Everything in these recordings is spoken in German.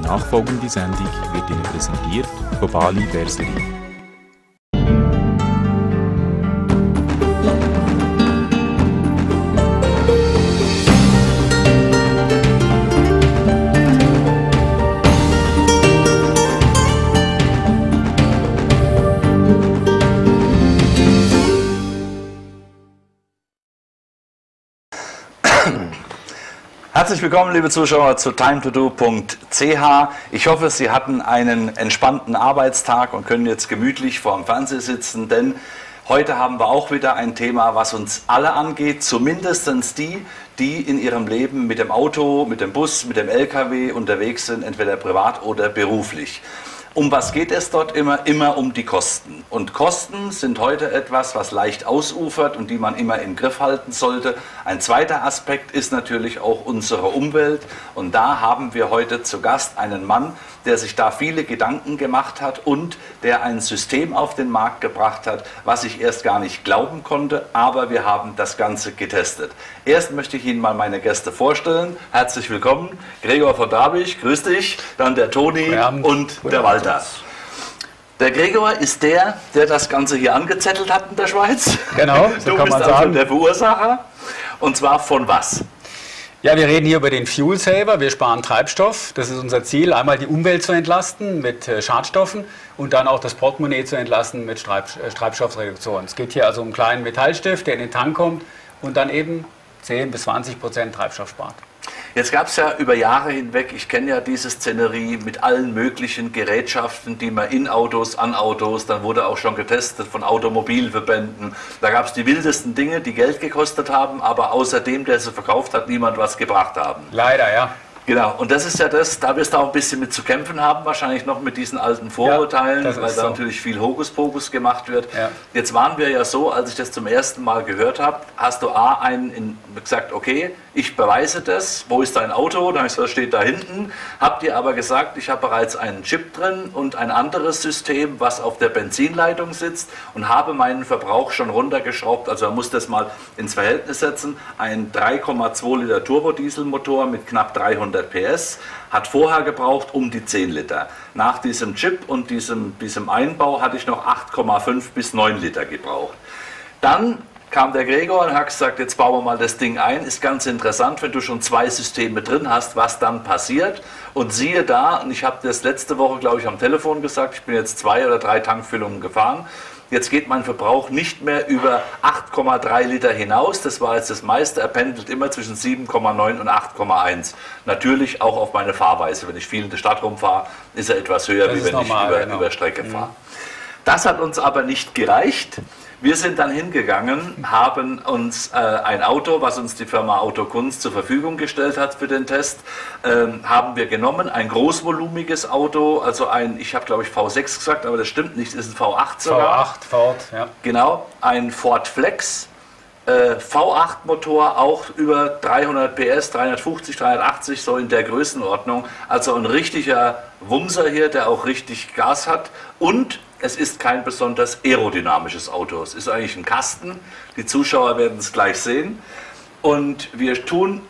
nachfolgende Sendung wird Ihnen präsentiert von Bali Berserie. Herzlich willkommen, liebe Zuschauer, zu timetodo.ch. Ich hoffe, Sie hatten einen entspannten Arbeitstag und können jetzt gemütlich vor dem Fernseher sitzen, denn heute haben wir auch wieder ein Thema, was uns alle angeht, zumindest die, die in ihrem Leben mit dem Auto, mit dem Bus, mit dem LKW unterwegs sind, entweder privat oder beruflich. Um was geht es dort immer? Immer um die Kosten. Und Kosten sind heute etwas, was leicht ausufert und die man immer im Griff halten sollte. Ein zweiter Aspekt ist natürlich auch unsere Umwelt. Und da haben wir heute zu Gast einen Mann, der sich da viele Gedanken gemacht hat und der ein System auf den Markt gebracht hat, was ich erst gar nicht glauben konnte, aber wir haben das Ganze getestet. Erst möchte ich Ihnen mal meine Gäste vorstellen. Herzlich willkommen, Gregor von Dabich, grüß dich, dann der Toni und der Walter. Der Gregor ist der das Ganze hier angezettelt hat in der Schweiz. Genau, so kann man sagen. Du bist also der Verursacher. Und zwar von was? Ja, wir reden hier über den Fuel Saver. Wir sparen Treibstoff. Das ist unser Ziel, einmal die Umwelt zu entlasten mit Schadstoffen und dann auch das Portemonnaie zu entlasten mit Treibstoffreduktion. Es geht hier also um einen kleinen Metallstift, der in den Tank kommt und dann eben 10 bis 20% Treibstoff spart. Jetzt gab es ja über Jahre hinweg, ich kenne ja diese Szenerie mit allen möglichen Gerätschaften, die man in Autos, an Autos, dann wurde auch schon getestet von Automobilverbänden. Da gab es die wildesten Dinge, die Geld gekostet haben, aber außerdem, der sie verkauft hat, niemand was gebracht haben. Leider, ja. Genau, und das ist ja das, da wirst du auch ein bisschen mit zu kämpfen haben, wahrscheinlich noch mit diesen alten Vorurteilen, ja, weil da natürlich viel Hokuspokus gemacht wird. Ja. Jetzt waren wir ja so, als ich das zum ersten Mal gehört habe, hast du gesagt, okay, ich beweise das, wo ist dein Auto? Dann habe ich gesagt, das steht da hinten. Habt ihr aber gesagt, ich habe bereits einen Chip drin und ein anderes System, was auf der Benzinleitung sitzt und habe meinen Verbrauch schon runtergeschraubt. Also man muss das mal ins Verhältnis setzen. Ein 3,2 Liter Turbodieselmotor mit knapp 300 PS hat vorher gebraucht um die 10 Liter. Nach diesem Chip und diesem Einbau hatte ich noch 8,5 bis 9 Liter gebraucht. Dann kam der Gregor und hat gesagt, jetzt bauen wir mal das Ding ein. Ist ganz interessant, wenn du schon 2 Systeme drin hast, was dann passiert. Und siehe da, und ich habe das letzte Woche, glaube ich, am Telefon gesagt, ich bin jetzt 2 oder 3 Tankfüllungen gefahren. Jetzt geht mein Verbrauch nicht mehr über 8,3 Liter hinaus. Das war jetzt das meiste. Er pendelt immer zwischen 7,9 und 8,1. Natürlich auch auf meine Fahrweise. Wenn ich viel in der Stadt rumfahre, ist er etwas höher, wie wenn ich über Strecke fahre. Das hat uns aber nicht gereicht. Wir sind dann hingegangen, haben uns ein Auto, was uns die Firma Autokunst zur Verfügung gestellt hat für den Test, haben wir genommen, ein großvolumiges Auto, also ich habe glaube ich V6 gesagt, aber das stimmt nicht, das ist ein V8 sogar. V8, Ford, ja. Genau, ein Ford Flex, V8 Motor, auch über 300 PS, 350, 380, so in der Größenordnung, also ein richtiger Wumser hier, der auch richtig Gas hat und es ist kein besonders aerodynamisches Auto. Es ist eigentlich ein Kasten. Die Zuschauer werden es gleich sehen. Und wir tun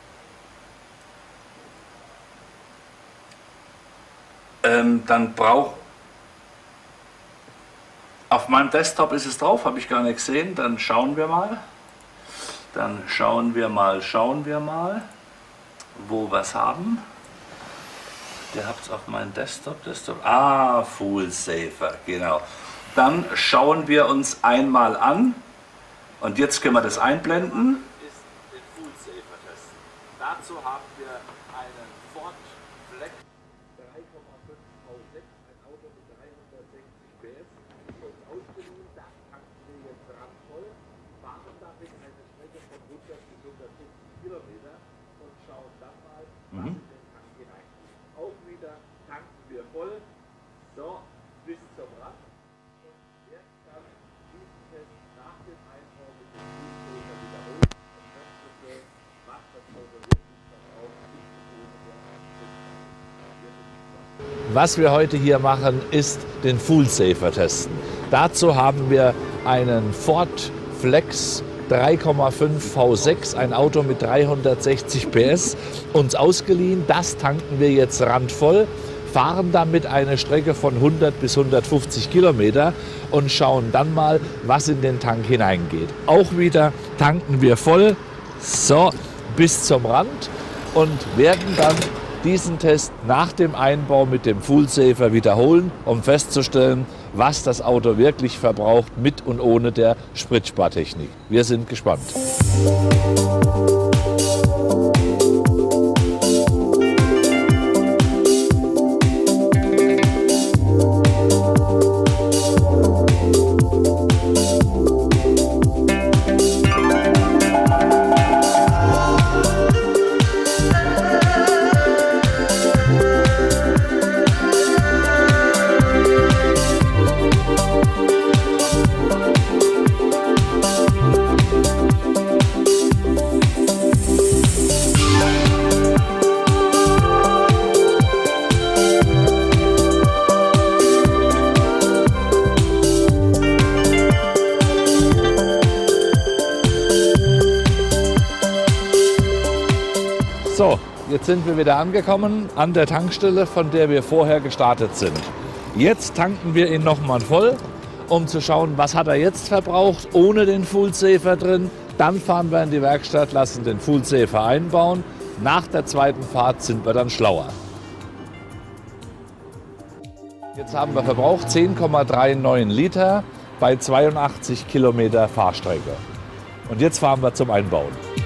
auf meinem Desktop ist es drauf, habe ich gar nicht gesehen. Dann schauen wir mal. Schauen wir mal, wo wir es haben. Der hat es auf meinem Desktop. Ah, Fuel Saver, genau. Dann schauen wir uns einmal an. Und jetzt können wir das einblenden. Ist den Fuel Saver testen. Dazu haben wir einen Ford Flex 3,5 V6, ein Auto mit 360 PS. Uns ausgeliehen, das tanken wir jetzt ran voll, fahren damit eine Strecke von 100 bis 150 Kilometer und schauen dann mal, was in den Tank hinein. Auch wieder tanken wir voll, so bis zum Rand und jetzt dann diesen Test nach dem Einbau mit dem Fuelfilter wiederholen und feststellen, was das Motorisiert Verbrauch ist. Was wir heute hier machen, ist den Fuel Saver testen. Dazu haben wir einen Ford Flex 3,5 V6, ein Auto mit 360 PS, uns ausgeliehen. Das tanken wir jetzt randvoll, fahren damit eine Strecke von 100 bis 150 Kilometer und schauen dann mal, was in den Tank hineingeht. Auch wieder tanken wir voll, so bis zum Rand, und werden dann diesen Test nach dem Einbau mit dem Full Saver wiederholen, um festzustellen, was das Auto wirklich verbraucht mit und ohne der Spritspartechnik. Wir sind gespannt. So, jetzt sind wir wieder angekommen an der Tankstelle, von der wir vorher gestartet sind. Jetzt tanken wir ihn nochmal voll, um zu schauen, was hat er jetzt verbraucht, ohne den Full Saver drin. Dann fahren wir in die Werkstatt, lassen den Full Saver einbauen. Nach der zweiten Fahrt sind wir dann schlauer. Jetzt haben wir verbraucht 10,39 Liter bei 82 Kilometer Fahrstrecke. Und jetzt fahren wir zum Einbauen.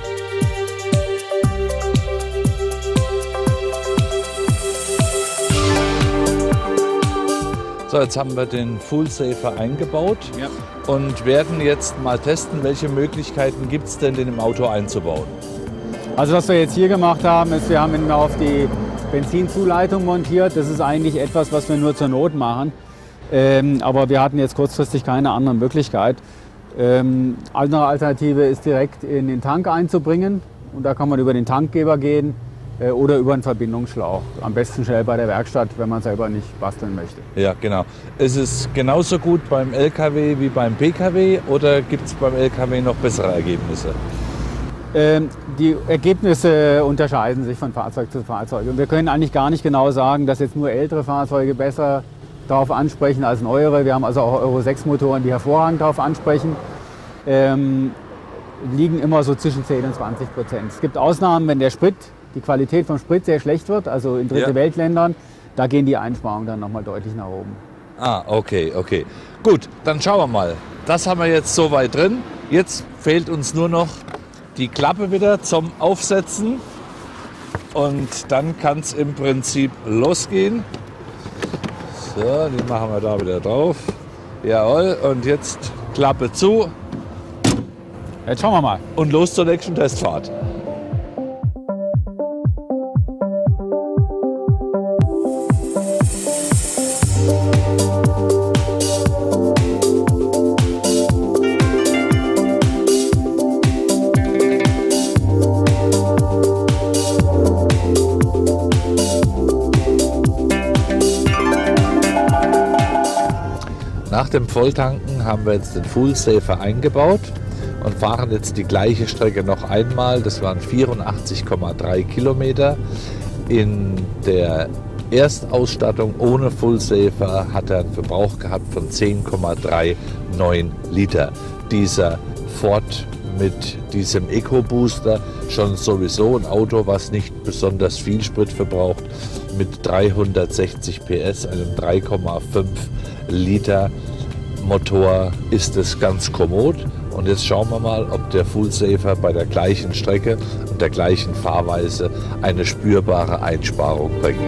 So, jetzt haben wir den Full Saver eingebaut, ja, und werden jetzt mal testen, welche Möglichkeiten gibt es denn, den im Auto einzubauen. Also was wir jetzt hier gemacht haben, ist, wir haben ihn auf die Benzinzuleitung montiert. Das ist eigentlich etwas, was wir nur zur Not machen. Aber wir hatten jetzt kurzfristig keine andere Möglichkeit. Andere Alternative ist direkt in den Tank einzubringen. Und da kann man über den Tankgeber gehen oder über einen Verbindungsschlauch. Am besten schnell bei der Werkstatt, wenn man selber nicht basteln möchte. Ja, genau. Ist es genauso gut beim LKW wie beim PKW oder gibt es beim LKW noch bessere Ergebnisse? Die Ergebnisse unterscheiden sich von Fahrzeug zu Fahrzeug. Und wir können eigentlich gar nicht genau sagen, dass jetzt nur ältere Fahrzeuge besser darauf ansprechen als neuere. Wir haben also auch Euro 6 Motoren, die hervorragend darauf ansprechen. Liegen immer so zwischen 10 und 20%. Es gibt Ausnahmen, wenn die Qualität vom Sprit sehr schlecht wird, also in dritte Weltländern, da gehen die Einsparungen dann nochmal deutlich nach oben. Ah, okay, okay. Gut, dann schauen wir mal. Das haben wir jetzt soweit drin. Jetzt fehlt uns nur noch die Klappe wieder zum Aufsetzen. Und dann kann es im Prinzip losgehen. So, die machen wir da wieder drauf. Jawohl, und jetzt Klappe zu. Jetzt schauen wir mal. Und los zur nächsten Testfahrt. Nach dem Volltanken haben wir jetzt den Full Saver eingebaut und fahren jetzt die gleiche Strecke noch einmal. Das waren 84,3 Kilometer. In der Erstausstattung ohne Full Saver hat er einen Verbrauch gehabt von 10,39 Liter. Dieser Ford mit diesem EcoBooster, schon sowieso ein Auto, was nicht besonders viel Sprit verbraucht, mit 360 PS, einem 3,5 Liter Motor, ist es ganz kommod. Und jetzt schauen wir mal, ob der Full Saver bei der gleichen Strecke und der gleichen Fahrweise eine spürbare Einsparung bringt.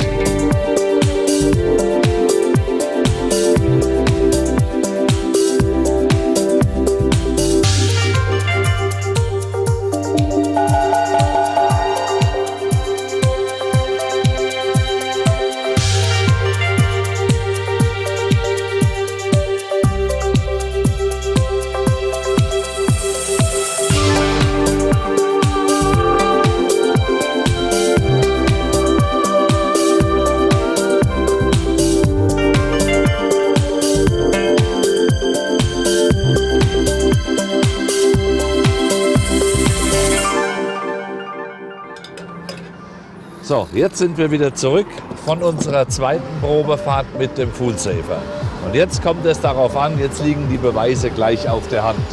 So, jetzt sind wir wieder zurück von unserer zweiten Probefahrt mit dem Full Safer. Und jetzt kommt es darauf an, jetzt liegen die Beweise gleich auf der Hand.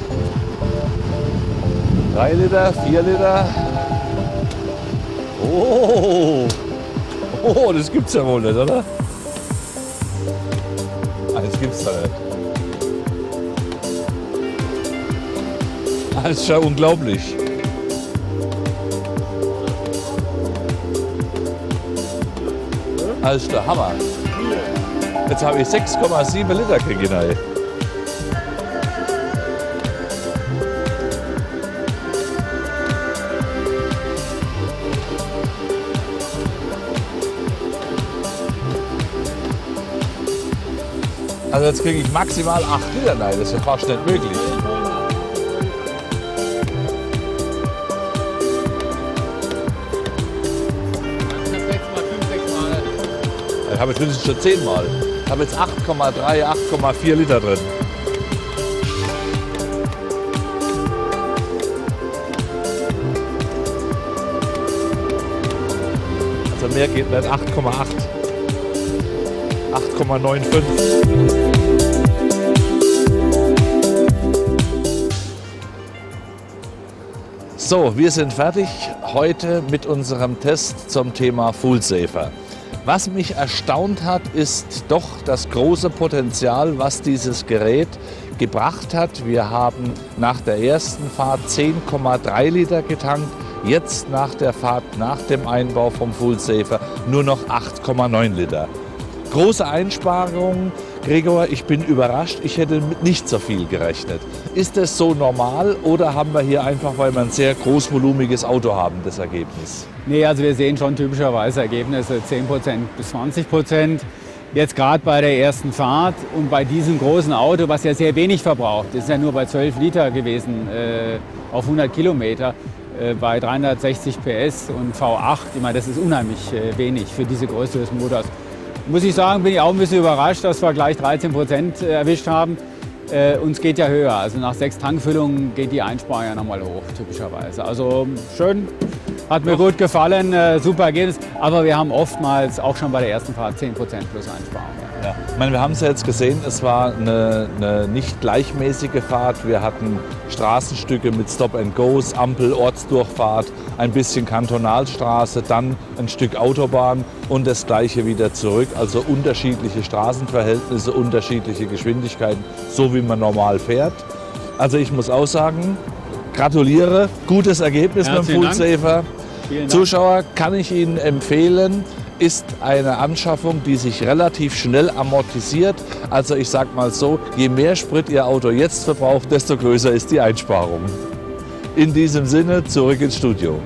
3 Liter, 4 Liter. Oh, das gibt's ja wohl nicht, oder? Das gibt's da nicht. Das ist schon unglaublich. Das ist der Hammer. Jetzt habe ich 6,7 Liter gekriegt. Also jetzt kriege ich maximal 8 Liter rein. Das ist ja fast nicht möglich. Ich habe jetzt mindestens schon 10 Mal. Ich habe jetzt 8,3, 8,4 Liter drin. Also mehr geht nicht, 8,8. 8,95. So, wir sind fertig heute mit unserem Test zum Thema Full Safer. Was mich erstaunt hat, ist doch das große Potenzial, was dieses Gerät gebracht hat. Wir haben nach der ersten Fahrt 10,3 Liter getankt, jetzt nach der Fahrt, nach dem Einbau vom Full Safer nur noch 8,9 Liter. Große Einsparungen. Gregor, ich bin überrascht, ich hätte mit nicht so viel gerechnet. Ist das so normal oder haben wir hier einfach, weil wir ein sehr großvolumiges Auto haben, das Ergebnis? Nee, also wir sehen schon typischerweise Ergebnisse 10% bis 20%. Jetzt gerade bei der ersten Fahrt und bei diesem großen Auto, was ja sehr wenig verbraucht, das ist ja nur bei 12 Liter gewesen auf 100 Kilometer, bei 360 PS und V8, ich meine, das ist unheimlich wenig für diese Größe des Motors. Muss ich sagen, bin ich auch ein bisschen überrascht, dass wir gleich 13% erwischt haben. Uns geht ja höher, also nach 6 Tankfüllungen geht die Einsparung ja nochmal hoch, typischerweise. Also schön, hat mir gut gefallen, super Ergebnis. Aber wir haben oftmals auch schon bei der ersten Fahrt 10% plus Einsparung. Ja. Ich meine, wir haben es ja jetzt gesehen, es war eine nicht gleichmäßige Fahrt. Wir hatten Straßenstücke mit Stop-and-Goes, Ampel, Ortsdurchfahrt, ein bisschen Kantonalstraße, dann ein Stück Autobahn und das Gleiche wieder zurück. Also unterschiedliche Straßenverhältnisse, unterschiedliche Geschwindigkeiten, so wie man normal fährt. Also ich muss auch sagen, gratuliere, gutes Ergebnis beim Full Safer. Zuschauer, kann ich Ihnen empfehlen, ist eine Anschaffung, die sich relativ schnell amortisiert. Also ich sage mal so, je mehr Sprit Ihr Auto jetzt verbraucht, desto größer ist die Einsparung. In diesem Sinne, zurück ins Studio.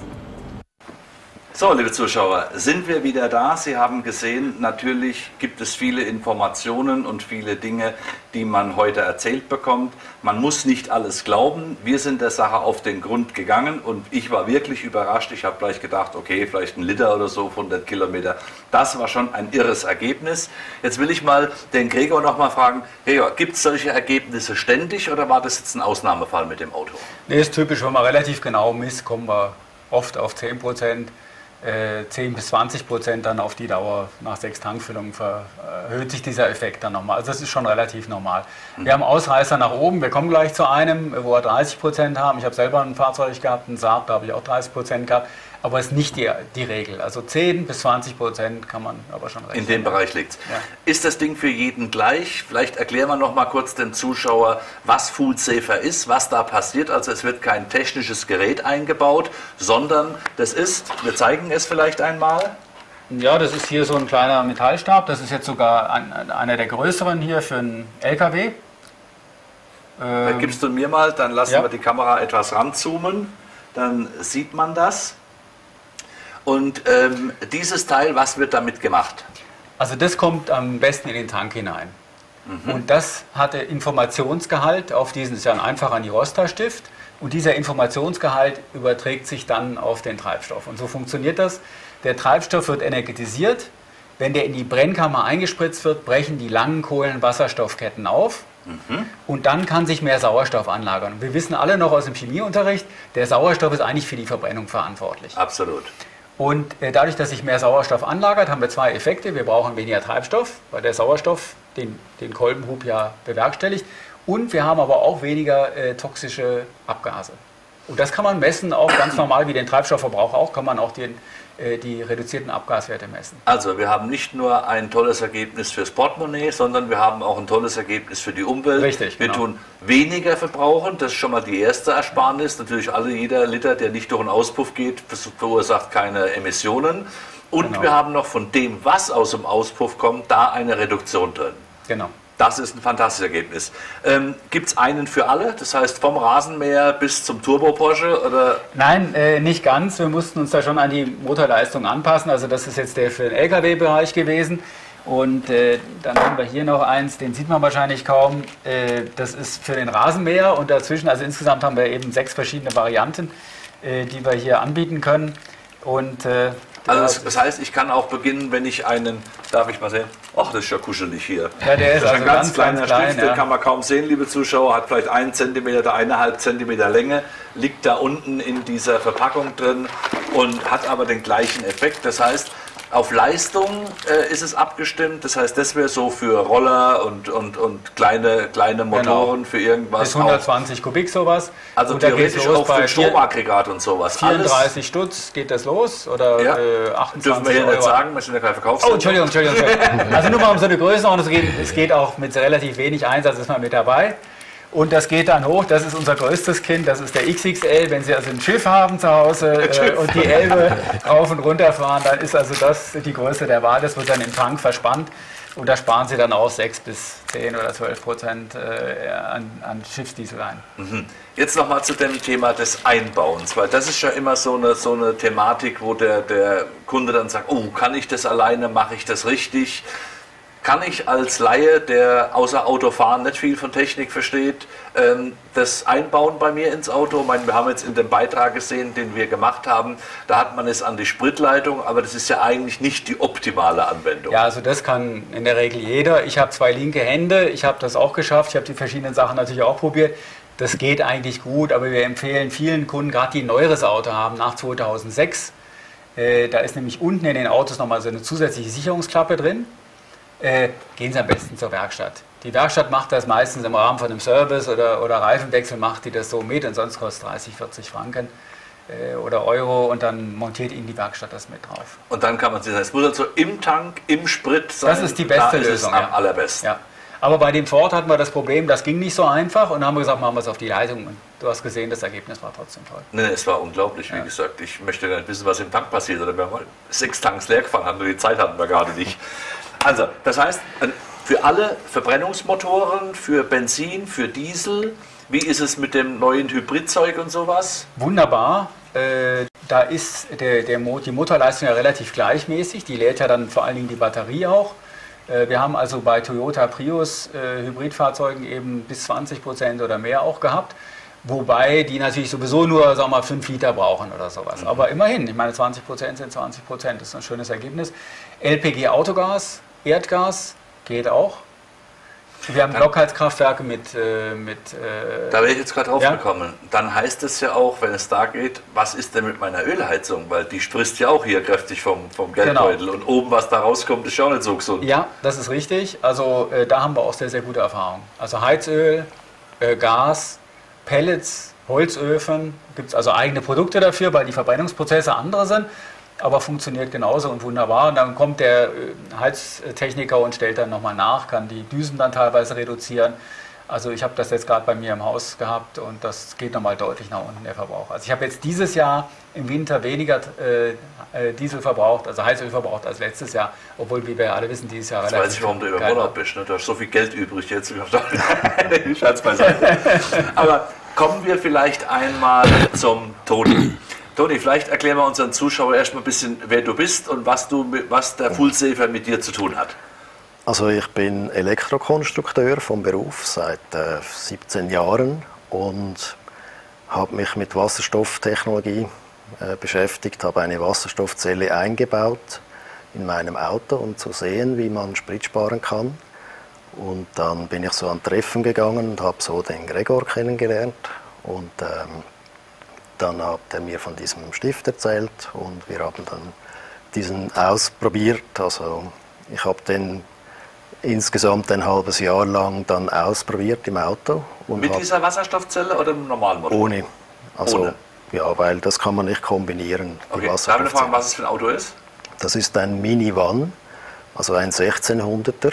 So, liebe Zuschauer, sind wir wieder da. Sie haben gesehen, natürlich gibt es viele Informationen und viele Dinge, die man heute erzählt bekommt. Man muss nicht alles glauben. Wir sind der Sache auf den Grund gegangen und ich war wirklich überrascht. Ich habe gleich gedacht, okay, vielleicht 1 Liter oder so, 100 Kilometer. Das war schon ein irres Ergebnis. Jetzt will ich mal den Gregor noch mal fragen, Gregor, gibt es solche Ergebnisse ständig oder war das jetzt ein Ausnahmefall mit dem Auto? Nee, ist typisch, wenn man relativ genau misst, kommen wir oft auf 10%. 10 bis 20% dann auf die Dauer nach 6 Tankfüllungen erhöht sich dieser Effekt dann nochmal. Also das ist schon relativ normal. Wir haben Ausreißer nach oben, wir kommen gleich zu einem, wo wir 30% haben. Ich habe selber ein Fahrzeug gehabt, einen Saab, da habe ich auch 30% gehabt. Aber es ist nicht die Regel. Also 10 bis 20% kann man aber schon rechnen. In dem Bereich liegt es. Ja. Ist das Ding für jeden gleich? Vielleicht erklären wir noch mal kurz dem Zuschauer, was Full Safer ist, was da passiert. Also es wird kein technisches Gerät eingebaut, sondern das ist, wir zeigen es vielleicht einmal. Ja, das ist hier so ein kleiner Metallstab. Das ist jetzt sogar einer der größeren hier für einen LKW. Da gibst du mir mal, dann lassen wir die Kamera etwas ranzoomen. Dann sieht man das. Und dieses Teil, was wird damit gemacht? Also das kommt am besten in den Tank hinein. Und das hatte Informationsgehalt auf diesen, das ist ja ein einfacher Nirosta-Stift. Und dieser Informationsgehalt überträgt sich dann auf den Treibstoff. Und so funktioniert das. Der Treibstoff wird energetisiert. Wenn der in die Brennkammer eingespritzt wird, brechen die langen Kohlenwasserstoffketten auf. Und dann kann sich mehr Sauerstoff anlagern. Und wir wissen alle noch aus dem Chemieunterricht, der Sauerstoff ist eigentlich für die Verbrennung verantwortlich. Absolut. Und dadurch, dass sich mehr Sauerstoff anlagert, haben wir zwei Effekte. Wir brauchen weniger Treibstoff, weil der Sauerstoff den Kolbenhub ja bewerkstelligt. Und wir haben aber auch weniger toxische Abgase. Und das kann man messen, auch ganz normal wie den Treibstoffverbrauch auch, kann man auch die reduzierten Abgaswerte messen. Also wir haben nicht nur ein tolles Ergebnis fürs Portemonnaie, sondern wir haben auch ein tolles Ergebnis für die Umwelt. Richtig, wir tun weniger verbrauchen, das ist schon mal die erste Ersparnis. Natürlich jeder Liter, der nicht durch einen Auspuff geht, verursacht keine Emissionen. Und wir haben noch von dem, was aus dem Auspuff kommt, da eine Reduktion drin. Genau. Das ist ein fantastisches Ergebnis. Gibt es einen für alle? Das heißt vom Rasenmäher bis zum Turbo Porsche? Oder? Nein, nicht ganz. Wir mussten uns da schon an die Motorleistung anpassen. Also das ist jetzt der für den LKW-Bereich gewesen. Und dann haben wir hier noch eins, den sieht man wahrscheinlich kaum. Das ist für den Rasenmäher und dazwischen, also insgesamt haben wir eben 6 verschiedene Varianten, die wir hier anbieten können. Und also das heißt, ich kann auch beginnen, wenn ich einen, darf ich mal sehen? Ach, das ist ja kuschelig hier. Ja, der ist das ist also ein ganz kleiner klein, Stift, den kann man kaum sehen, liebe Zuschauer, hat vielleicht 1 cm oder 1,5 cm Länge, liegt da unten in dieser Verpackung drin und hat aber den gleichen Effekt. Das heißt, auf Leistung ist es abgestimmt, das heißt, das wäre so für Roller und kleine Motoren für irgendwas. Bis 120 Kubik sowas. Also und theoretisch auch für Stromaggregat und sowas. 34 Stutz geht das los oder ja. 28 dürfen wir hier Euro. Nicht sagen, wir sind ja kein Verkaufscenter. Oh, Entschuldigung. Also nur mal um so eine Größenordnung zu gehen, es geht auch mit relativ wenig Einsatz, ist man mit dabei. Und das geht dann hoch, das ist unser größtes Kind, das ist der XXL. Wenn Sie also ein Schiff haben zu Hause und die Elbe rauf und runter fahren, dann ist also das die Größe der Wahl. Das wird dann im Tank verspannt und da sparen Sie dann auch 6 bis 10 oder 12% an Schiffsdiesel ein. Jetzt nochmal zu dem Thema des Einbauens, weil das ist ja immer so eine Thematik, wo der Kunde dann sagt, oh, kann ich das alleine, mache ich das richtig? Kann ich als Laie, der außer Autofahren nicht viel von Technik versteht, das einbauen bei mir ins Auto? Ich meine, wir haben jetzt in dem Beitrag gesehen, den wir gemacht haben, da hat man es an die Spritleitung, aber das ist ja eigentlich nicht die optimale Anwendung. Ja, also das kann in der Regel jeder. Ich habe 2 linke Hände, ich habe das auch geschafft, ich habe die verschiedenen Sachen natürlich auch probiert. Das geht eigentlich gut, aber wir empfehlen vielen Kunden, gerade die ein neueres Auto haben, nach 2006, da ist nämlich unten in den Autos nochmal so eine zusätzliche Sicherungsklappe drin. Gehen Sie am besten zur Werkstatt. Die Werkstatt macht das meistens im Rahmen von einem Service oder Reifenwechsel, macht die das so mit und sonst kostet 30, 40 Franken oder Euro und dann montiert Ihnen die Werkstatt das mit drauf. Und dann kann man sich, es muss also im Tank, im Sprit sein. Das ist die beste Lösung. Am allerbesten. Ja. Aber bei dem Ford hatten wir das Problem, das ging nicht so einfach und dann haben wir gesagt, machen wir es auf die Leitung und du hast gesehen, das Ergebnis war trotzdem toll. Nee, es war unglaublich, wie gesagt. Ich möchte gar nicht wissen, was im Tank passiert. Oder wir haben mal 6 Tanks leer gefahren, hatten, die Zeit hatten wir gerade nicht. Also, das heißt, für alle Verbrennungsmotoren, für Benzin, für Diesel, wie ist es mit dem neuen Hybridzeug und sowas? Wunderbar. Da ist die Motorleistung ja relativ gleichmäßig. Die lädt ja dann vor allen Dingen die Batterie auch. Wir haben also bei Toyota Prius Hybridfahrzeugen eben bis 20% oder mehr auch gehabt. Wobei die natürlich sowieso nur, sagen wir mal, 5 Liter brauchen oder sowas. Aber immerhin, ich meine 20% sind 20%, das ist ein schönes Ergebnis. LPG-Autogas, Erdgas geht auch. Wir haben Blockheizkraftwerke mit da wäre ich jetzt gerade drauf gekommen. Dann heißt es ja auch, wenn es da geht, was ist denn mit meiner Ölheizung? Weil die frisst ja auch hier kräftig vom Geldbeutel. Genau. Und oben, was da rauskommt, ist ja auch nicht so gesund. Ja, das ist richtig. Also da haben wir auch sehr, sehr gute Erfahrungen. Also Heizöl, Gas, Pellets, Holzöfen, gibt es also eigene Produkte dafür, weil die Verbrennungsprozesse andere sind. Aber funktioniert genauso und wunderbar. Und dann kommt der Heiztechniker und stellt dann nochmal nach, kann die Düsen dann teilweise reduzieren. Also ich habe das jetzt gerade bei mir im Haus gehabt und das geht nochmal deutlich nach unten, der Verbrauch. Also ich habe jetzt dieses Jahr im Winter weniger Diesel verbraucht, also Heizöl verbraucht als letztes Jahr, obwohl, wie wir alle wissen, dieses Jahr relativ... Jetzt weiß ich, warum du über Urlaub bist, ne? Du hast so viel Geld übrig jetzt. Schatz beiseite. Aber kommen wir vielleicht einmal zum Toni. Toni, vielleicht erklären wir unseren Zuschauern erstmal ein bisschen, wer du bist und was der FullSafer mit dir zu tun hat. Also ich bin Elektrokonstrukteur vom Beruf seit 17 Jahren und habe mich mit Wasserstofftechnologie beschäftigt, habe eine Wasserstoffzelle eingebaut in meinem Auto, um zu sehen, wie man Sprit sparen kann. Und dann bin ich so an Treffen gegangen und habe so den Gregor kennengelernt und dann hat er mir von diesem Stift erzählt und wir haben dann diesen ausprobiert. Also ich habe den insgesamt ein halbes Jahr lang dann ausprobiert im Auto. Und mit dieser Wasserstoffzelle oder im normalen Motor? Ohne. Also, ohne? Ja, weil das kann man nicht kombinieren. Okay, darf ich noch fragen, was es für ein Auto ist? Das ist ein Minivan, also ein 1600er.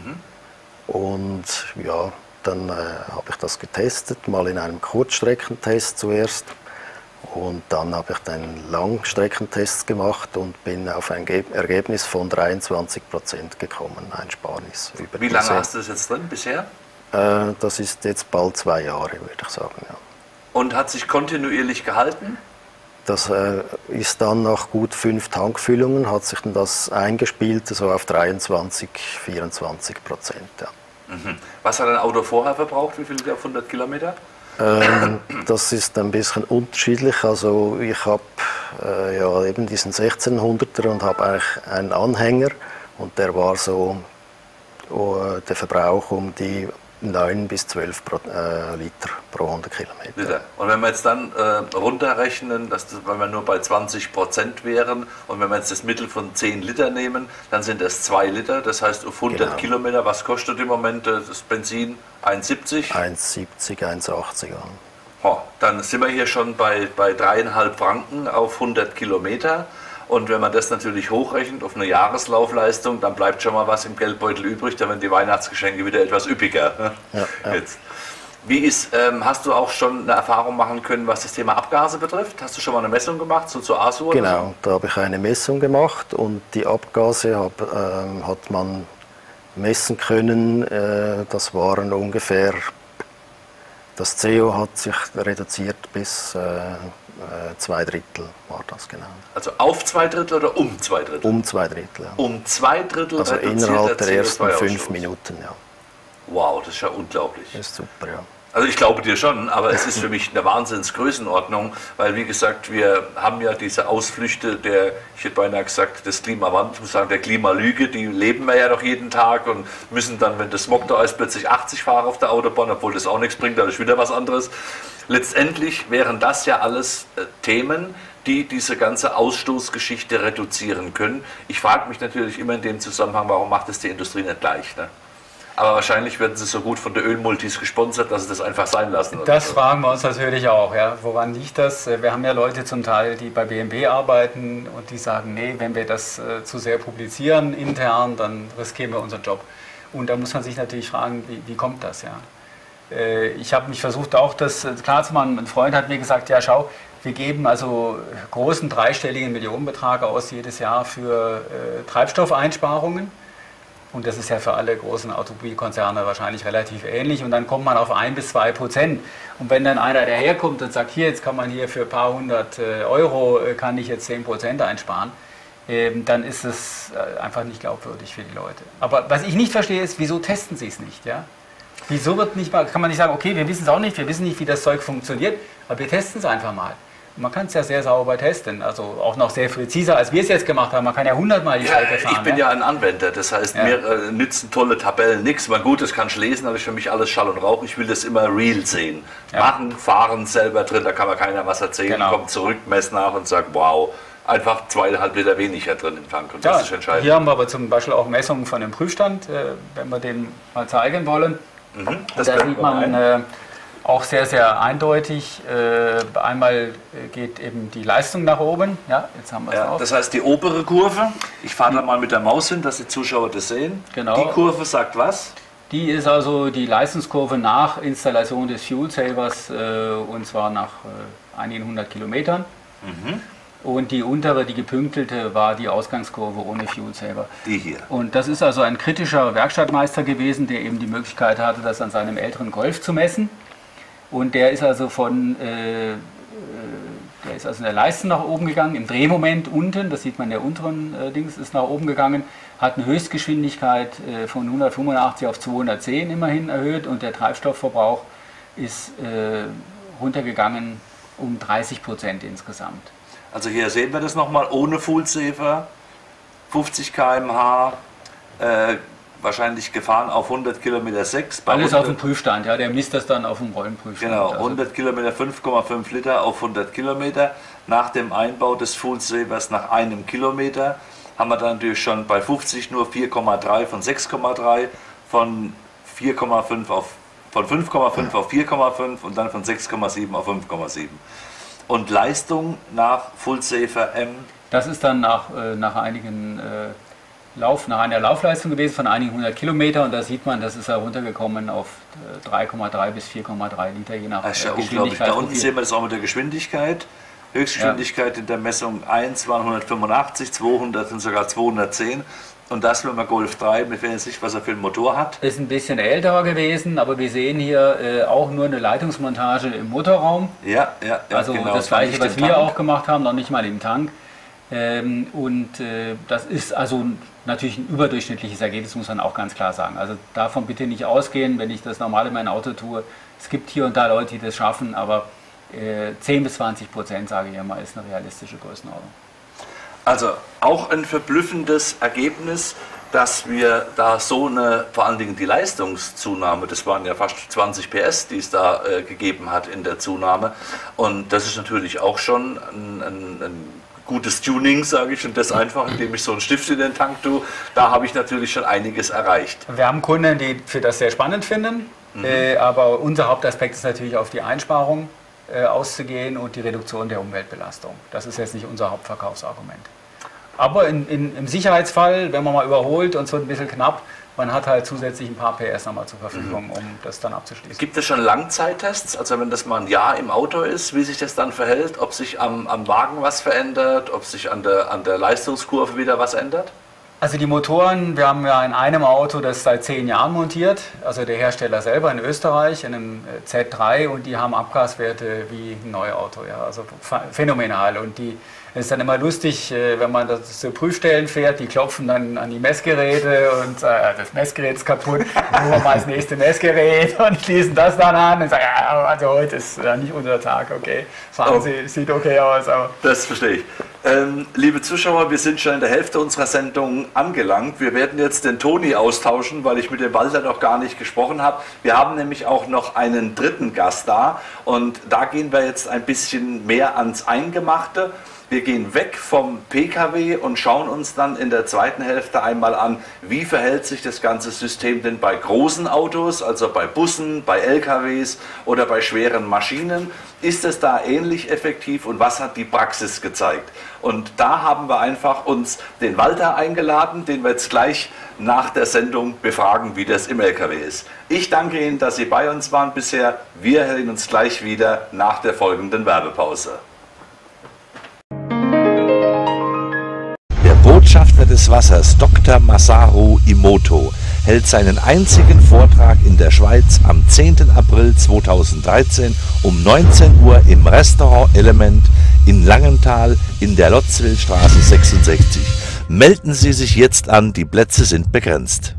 Und ja, dann habe ich das getestet, mal in einem Kurzstreckentest zuerst. Und dann habe ich dann Langstreckentest gemacht und bin auf ein Ergebnis von 23% gekommen, Einsparnis. Wie lange hast du das jetzt drin bisher? Das ist jetzt bald 2 Jahre, würde ich sagen. Ja. Und hat sich kontinuierlich gehalten? Das ist dann nach gut 5 Tankfüllungen, hat sich dann das eingespielt, so auf 23-24%. Ja. Was hat ein Auto vorher verbraucht? Wie viel Liter auf 100 Kilometer? Das ist ein bisschen unterschiedlich. Also ich habe ja eben diesen 1600er und habe eigentlich einen Anhänger und der war so der Verbrauch um die 9 bis 12 Liter pro 100 Kilometer. Und wenn wir jetzt dann runterrechnen, wenn wir nur bei 20% wären und wenn wir jetzt das Mittel von 10 Liter nehmen, dann sind das 2 Liter. Das heißt, auf 100 Kilometer, was kostet im Moment das Benzin? 1,70? 1,70, 1,80. Ja. Oh, dann sind wir hier schon bei 3,5 Franken auf 100 Kilometer. Und wenn man das natürlich hochrechnet auf eine Jahreslaufleistung, dann bleibt schon mal was im Geldbeutel übrig, dann werden die Weihnachtsgeschenke wieder etwas üppiger. Ja. Jetzt. Hast du auch schon eine Erfahrung machen können, was das Thema Abgase betrifft? Hast du schon mal eine Messung gemacht, so zur ASU? Genau, da habe ich eine Messung gemacht und die Abgase hat man messen können. Das waren ungefähr, das CO hat sich reduziert bis 2 Drittel war das genau. Also auf 2 Drittel oder um 2 Drittel? Um 2 Drittel, ja. Um 2 Drittel also innerhalb der ersten 5 Minuten, ja. Wow, das ist ja unglaublich. Das ist super, ja. Also ich glaube dir schon, aber es ist für mich eine Wahnsinnsgrößenordnung, weil wie gesagt, wir haben ja diese Ausflüchte ich hätte beinahe gesagt, des Klimawandels, ich muss sagen, der Klimalüge, die leben wir ja doch jeden Tag und müssen dann, wenn das Smog da ist, plötzlich 80 fahren auf der Autobahn, obwohl das auch nichts bringt, da ist wieder was anderes. Letztendlich wären das ja alles Themen, die diese ganze Ausstoßgeschichte reduzieren können. Ich frage mich natürlich immer in dem Zusammenhang, warum macht es die Industrie nicht gleich? Ne? Aber wahrscheinlich werden sie so gut von der Ölmultis gesponsert, dass sie das einfach sein lassen. Das fragen wir uns natürlich auch. Ja. Woran liegt das? Wir haben ja Leute zum Teil, die bei BMW arbeiten und die sagen, nee, wenn wir das zu sehr publizieren intern, dann riskieren wir unseren Job. Und da muss man sich natürlich fragen, wie kommt das? Ja? Ich habe mich versucht auch, das klar zu machen. Ein Freund hat mir gesagt, ja schau, wir geben also großen dreistelligen Millionenbetrag aus jedes Jahr für Treibstoffeinsparungen. Und das ist ja für alle großen Automobilkonzerne wahrscheinlich relativ ähnlich. Und dann kommt man auf 1 bis 2%. Und wenn dann einer daherkommt und sagt, hier, jetzt kann man hier für ein paar hundert Euro, kann ich jetzt 10% einsparen, dann ist es einfach nicht glaubwürdig für die Leute. Aber was ich nicht verstehe, ist, wieso testen sie es nicht? Ja? Wieso kann man nicht sagen, okay, wir wissen es auch nicht, wir wissen nicht, wie das Zeug funktioniert, aber wir testen es einfach mal. Man kann es ja sehr sauber testen, also auch noch sehr präziser, als wir es jetzt gemacht haben. Man kann ja 100-mal die Strecke fahren. Ich bin ja ein Anwender, das heißt, mir nützen tolle Tabellen nichts. Man gut, das kann ich lesen, aber ist für mich alles Schall und Rauch. Ich will das immer real sehen. Machen, fahren, selber drin, da kann man keiner was erzählen. Kommt zurück, messt nach und sagt, wow, einfach 2,5 Liter weniger drin im Tank. Und das ist entscheidend. Hier haben wir aber zum Beispiel auch Messungen von dem Prüfstand, wenn wir den mal zeigen wollen. Da sieht man auch sehr, sehr eindeutig. Einmal geht eben die Leistung nach oben. Ja, jetzt haben wir es drauf. Das heißt, die obere Kurve, ich fahre da mal mit der Maus hin, dass die Zuschauer das sehen. Genau. Die Kurve sagt was? Die ist also die Leistungskurve nach Installation des Fuel Savers und zwar nach einigen 100 Kilometern. Und die untere, die gepünkelte, war die Ausgangskurve ohne Fuel Saver. Die hier. Und das ist also ein kritischer Werkstattmeister gewesen, der eben die Möglichkeit hatte, das an seinem älteren Golf zu messen. Und der ist also in der Leiste nach oben gegangen, im Drehmoment unten, das sieht man in der unteren Dings, ist nach oben gegangen, hat eine Höchstgeschwindigkeit von 185 auf 210 immerhin erhöht und der Treibstoffverbrauch ist runtergegangen um 30% insgesamt. Also hier sehen wir das nochmal, ohne Fuel Saver, 50 km/h, wahrscheinlich gefahren auf 100 Kilometer 6. Alles auf dem Prüfstand, ja, der misst das dann auf dem Rollenprüfstand. Genau, 100 Kilometer, 5,5 Liter auf 100 Kilometer. Nach dem Einbau des Full Savers nach einem Kilometer haben wir dann natürlich schon bei 50 nur 4,3 von 6,3, von 5,5 auf 4,5 und dann von 6,7 auf 5,7. Und Leistung nach Full Saver M? Das ist dann nach einer Laufleistung gewesen von einigen 100 Kilometer und da sieht man, das ist heruntergekommen auf 3,3 bis 4,3 Liter, je nach Geschwindigkeit. Da unten sehen wir das auch mit der Geschwindigkeit. Höchstgeschwindigkeit in der Messung 1 waren 185, 200 und sogar 210. Und das mit dem Golf 3, wir wissen jetzt nicht, was er für einen Motor hat. Ist ein bisschen älterer gewesen, aber wir sehen hier auch nur eine Leitungsmontage im Motorraum. Ja, also genau, das gleiche, was wir auch gemacht haben, noch nicht mal im Tank. Das ist also natürlich ein überdurchschnittliches Ergebnis, muss man auch ganz klar sagen. Also davon bitte nicht ausgehen, wenn ich das normal in mein Auto tue. Es gibt hier und da Leute, die das schaffen, aber 10 bis 20%, sage ich ja mal, ist eine realistische Größenordnung. Also auch ein verblüffendes Ergebnis, dass wir da so eine, vor allen Dingen die Leistungszunahme, das waren ja fast 20 PS, die es da gegeben hat in der Zunahme. Und das ist natürlich auch schon ein gutes Tuning, sage ich, und das einfach, indem ich so einen Stift in den Tank tue, da habe ich natürlich schon einiges erreicht. Wir haben Kunden, die für das sehr spannend finden, aber unser Hauptaspekt ist natürlich auf die Einsparung auszugehen und die Reduktion der Umweltbelastung. Das ist jetzt nicht unser Hauptverkaufsargument. Aber im Sicherheitsfall, wenn man mal überholt und es wird ein bisschen knapp, man hat halt zusätzlich ein paar PS nochmal zur Verfügung, um das dann abzuschließen. Gibt es schon Langzeittests, also wenn das mal ein Jahr im Auto ist, wie sich das dann verhält, ob sich am Wagen was verändert, ob sich an der Leistungskurve wieder was ändert? Also die Motoren, wir haben ja in einem Auto das seit 10 Jahren montiert, also der Hersteller selber in Österreich, in einem Z3, und die haben Abgaswerte wie ein Neuauto, ja, also phänomenal. Und es ist dann immer lustig, wenn man das zu Prüfstellen fährt, die klopfen dann an die Messgeräte und das Messgerät ist kaputt, holen wir mal das nächste Messgerät und schließen das dann an und sagen, ja, also heute ist nicht unser Tag, okay, fahren Sie, sieht okay aus. Aber das verstehe ich. Liebe Zuschauer, wir sind schon in der Hälfte unserer Sendung angelangt. Wir werden jetzt den Toni austauschen, weil ich mit dem Walter noch gar nicht gesprochen habe. Wir haben nämlich auch noch einen dritten Gast da und da gehen wir jetzt ein bisschen mehr ans Eingemachte. Wir gehen weg vom PKW und schauen uns dann in der zweiten Hälfte einmal an, wie verhält sich das ganze System denn bei großen Autos, also bei Bussen, bei LKWs oder bei schweren Maschinen. Ist es da ähnlich effektiv und was hat die Praxis gezeigt? Und da haben wir einfach uns den Walter eingeladen, den wir jetzt gleich nach der Sendung befragen, wie das im LKW ist. Ich danke Ihnen, dass Sie bei uns waren bisher. Wir sehen uns gleich wieder nach der folgenden Werbepause. Botschafter des Wassers, Dr. Masaru Imoto, hält seinen einzigen Vortrag in der Schweiz am 10. April 2013 um 19 Uhr im Restaurant Element in Langenthal in der Lotzwilstraße 66. Melden Sie sich jetzt an, die Plätze sind begrenzt.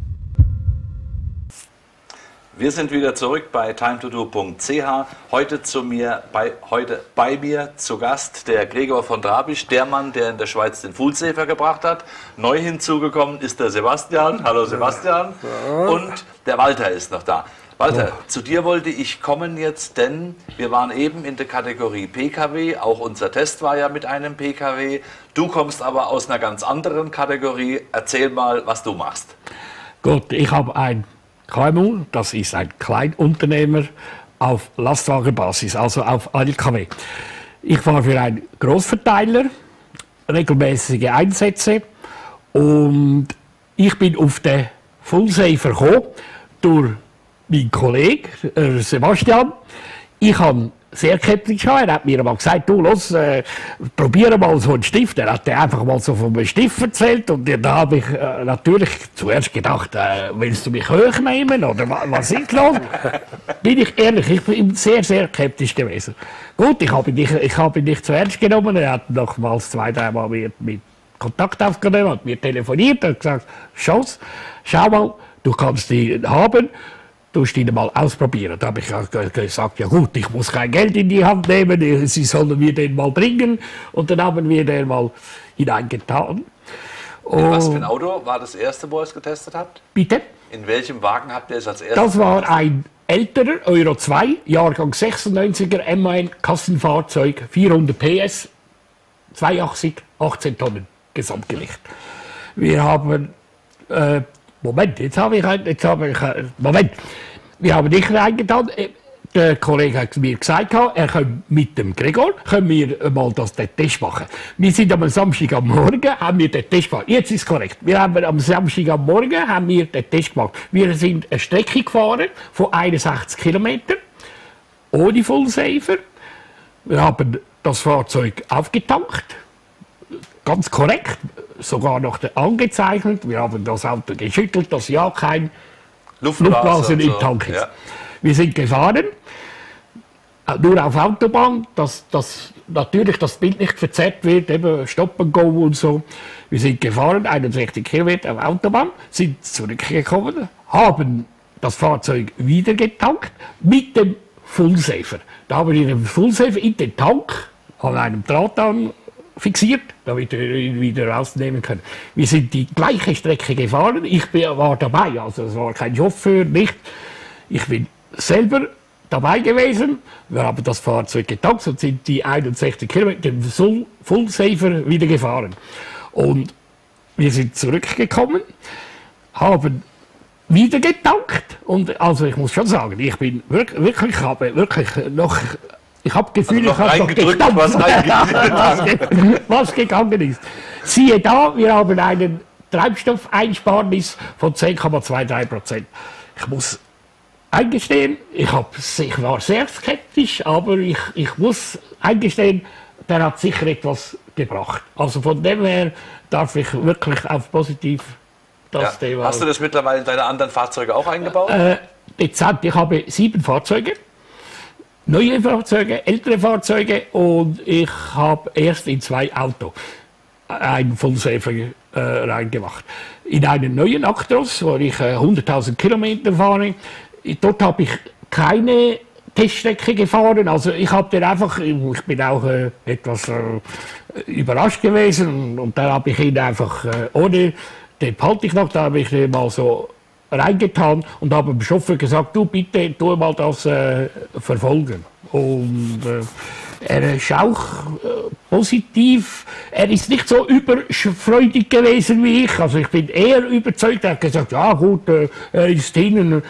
Wir sind wieder zurück bei timetodo.ch. Heute bei mir zu Gast der Gregor von Drabisch, der Mann, der in der Schweiz den Full Saver gebracht hat. Neu hinzugekommen ist der Sebastian. Hallo Sebastian. Und der Walter ist noch da. Walter, zu dir wollte ich kommen jetzt, denn wir waren eben in der Kategorie PKW. Auch unser Test war ja mit einem PKW. Du kommst aber aus einer ganz anderen Kategorie. Erzähl mal, was du machst. Gut, ich habe ein KMU, das ist ein Kleinunternehmer auf Lastwagenbasis, also auf LKW. Ich fahre für einen Großverteiler, regelmäßige Einsätze, und ich bin auf den Full Saver gekommen durch meinen Kollegen Sebastian. Ich habe sehr skeptisch gehabt. Er hat mir mal gesagt, du, los, probiere mal so einen Stift. Er hat einfach mal so von einem Stift erzählt, und da habe ich natürlich zuerst gedacht, willst du mich hochnehmen oder was ist los? Bin ich ehrlich, ich bin sehr, sehr skeptisch gewesen. Gut, ich habe ihn nicht zu ernst genommen. Er hat nochmals 2-3 Mal mit Kontakt aufgenommen, hat mir telefoniert und gesagt, schau mal, du kannst die haben. Du ihn mal ausprobieren. Da habe ich gesagt, ja gut, ich muss kein Geld in die Hand nehmen, Sie sollen mir den mal bringen. Und dann haben wir den mal hineingetan. Was für ein Auto war das erste, wo ihr es getestet habt? Bitte? In welchem Wagen habt ihr es als erstes? Das war ein älterer Euro 2, Jahrgang 96er MAN Kassenfahrzeug, 400 PS, 82, 18 Tonnen Gesamtgewicht. Wir haben, Moment, wir haben nicht reingetan. Der Kollege hat mir gesagt, er kann mit dem Gregor können wir mal den Test machen. Wir sind am Samstag am Morgen, haben wir den Test gemacht. Jetzt ist es korrekt. Wir haben am Samstag am Morgen haben wir den Test gemacht. Wir sind eine Strecke gefahren von 61 Kilometern ohne Fullsafer. Wir haben das Fahrzeug aufgetankt, ganz korrekt, sogar noch angezeichnet. Wir haben das Auto geschüttelt, dass ja kein Luftblasen im Tank ist. Ja. Wir sind gefahren, nur auf Autobahn, dass natürlich das Bild nicht verzerrt wird, eben Stop and Go und so. Wir sind gefahren, 61 Kilometer auf Autobahn, sind zurückgekommen, haben das Fahrzeug wieder getankt mit dem Fullsafer. Da haben wir den Fullsafer in den Tank an einem Draht fixiert, damit wir ihn wieder rausnehmen können. Wir sind die gleiche Strecke gefahren, ich war dabei, also es war kein Chauffeur, nicht. Ich bin selber dabei gewesen, wir haben das Fahrzeug getankt und sind die 61 Kilometer den Fullsafer wieder gefahren. Und wir sind zurückgekommen, haben wieder getankt und also ich muss schon sagen, ich bin wirklich ich habe Gefühl, also ich habe noch getankt, was gegangen ist. Siehe da, wir haben einen Treibstoffeinsparnis von 10,23%. Ich muss eingestehen, ich war sehr skeptisch, aber ich muss eingestehen, der hat sicher etwas gebracht. Also von dem her darf ich wirklich auf positiv das Thema. Hast du das mittlerweile in deine anderen Fahrzeuge auch eingebaut? Dezent. Ich habe 7 Fahrzeuge, neue Fahrzeuge, ältere Fahrzeuge und ich habe erst in 2 Autos einen Fullsafer reingemacht. In einen neuen Actros, wo ich 100.000 Kilometer fahre, dort habe ich keine Teststrecke gefahren, also ich habe den einfach, ich bin auch etwas überrascht gewesen und da habe ich ihn einfach ohne, den behalte ich noch, da habe ich den mal so reingetan und habe dem Chauffeur gesagt, du bitte, tu mal das verfolgen. Und er ist auch positiv, er ist nicht so überfreudig gewesen wie ich, also ich bin eher überzeugt, er hat gesagt, ja gut, er ist hinten,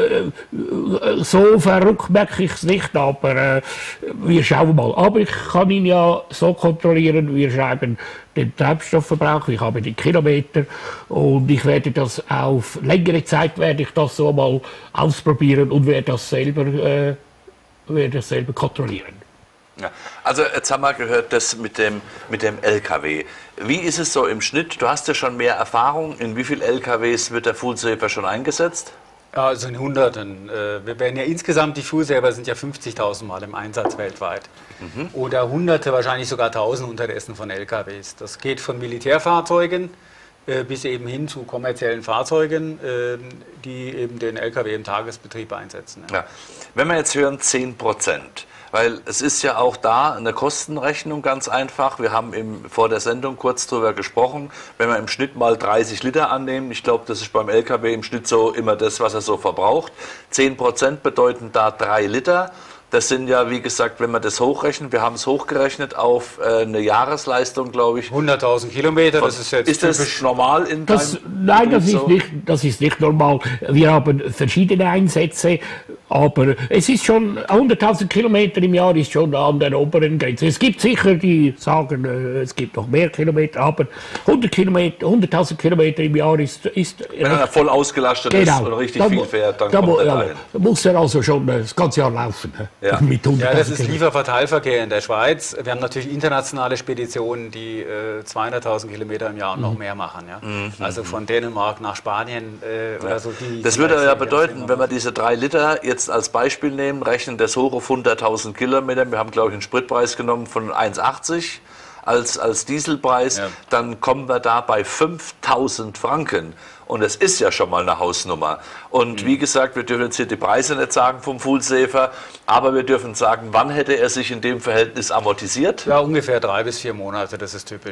so verrückt merke ich es nicht, aber wir schauen mal. Aber ich kann ihn ja so kontrollieren, wir schreiben den Treibstoffverbrauch, ich habe die Kilometer und ich werde das auf längere Zeit, werde ich das so mal ausprobieren und werde das selber kontrollieren. Ja, also jetzt haben wir gehört, das mit dem LKW. Wie ist es so im Schnitt? Du hast ja schon mehr Erfahrung. In wie vielen LKWs wird der Fullsafer schon eingesetzt? Ja, also in Hunderten. Wir werden ja insgesamt, die Fullsafer sind ja 50.000 Mal im Einsatz weltweit. Oder Hunderte, wahrscheinlich sogar Tausend unterdessen von LKWs. Das geht von Militärfahrzeugen bis eben hin zu kommerziellen Fahrzeugen, die eben den LKW im Tagesbetrieb einsetzen. Ja. Ja. Wenn wir jetzt hören 10%, weil es ist ja auch da eine Kostenrechnung ganz einfach. Wir haben vor der Sendung kurz drüber gesprochen. Wenn wir im Schnitt mal 30 Liter annehmen, ich glaube, das ist beim LKW im Schnitt so immer das, was er so verbraucht. 10% bedeuten da 3 Liter. Das sind ja, wie gesagt, wenn man das hochrechnet, wir haben es hochgerechnet auf eine Jahresleistung, glaube ich. 100.000 Kilometer, das ist jetzt Ist das normal in Nein, das ist nicht normal. Wir haben verschiedene Einsätze, aber es ist schon, 100.000 Kilometer im Jahr ist schon an der oberen Grenze. Es gibt sicher, die sagen, es gibt noch mehr Kilometer, aber 100.000 Kilometer im Jahr ist wenn er voll ausgelastet ist und richtig viel fährt, dann kommt er dahin. Muss er also schon das ganze Jahr laufen. Ja. Mit 100.000 Ja, das ist Lieferverteilverkehr in der Schweiz. Wir haben natürlich internationale Speditionen, die 200.000 Kilometer im Jahr und noch mehr machen. Ja? Also von Dänemark nach Spanien oder so. Das würde ja bedeuten, wenn wir diese 3 Liter jetzt als Beispiel nehmen, rechnen das hoch auf 100.000 Kilometer. Wir haben, glaube ich, einen Spritpreis genommen von 1,80 als Dieselpreis. Ja. Dann kommen wir da bei 5.000 Franken. Und es ist ja schon mal eine Hausnummer. Und wie gesagt, wir dürfen jetzt hier die Preise nicht sagen vom Fullsafer, aber wir dürfen sagen, wann hätte er sich in dem Verhältnis amortisiert? Ja, ungefähr 3 bis 4 Monate, das ist typisch.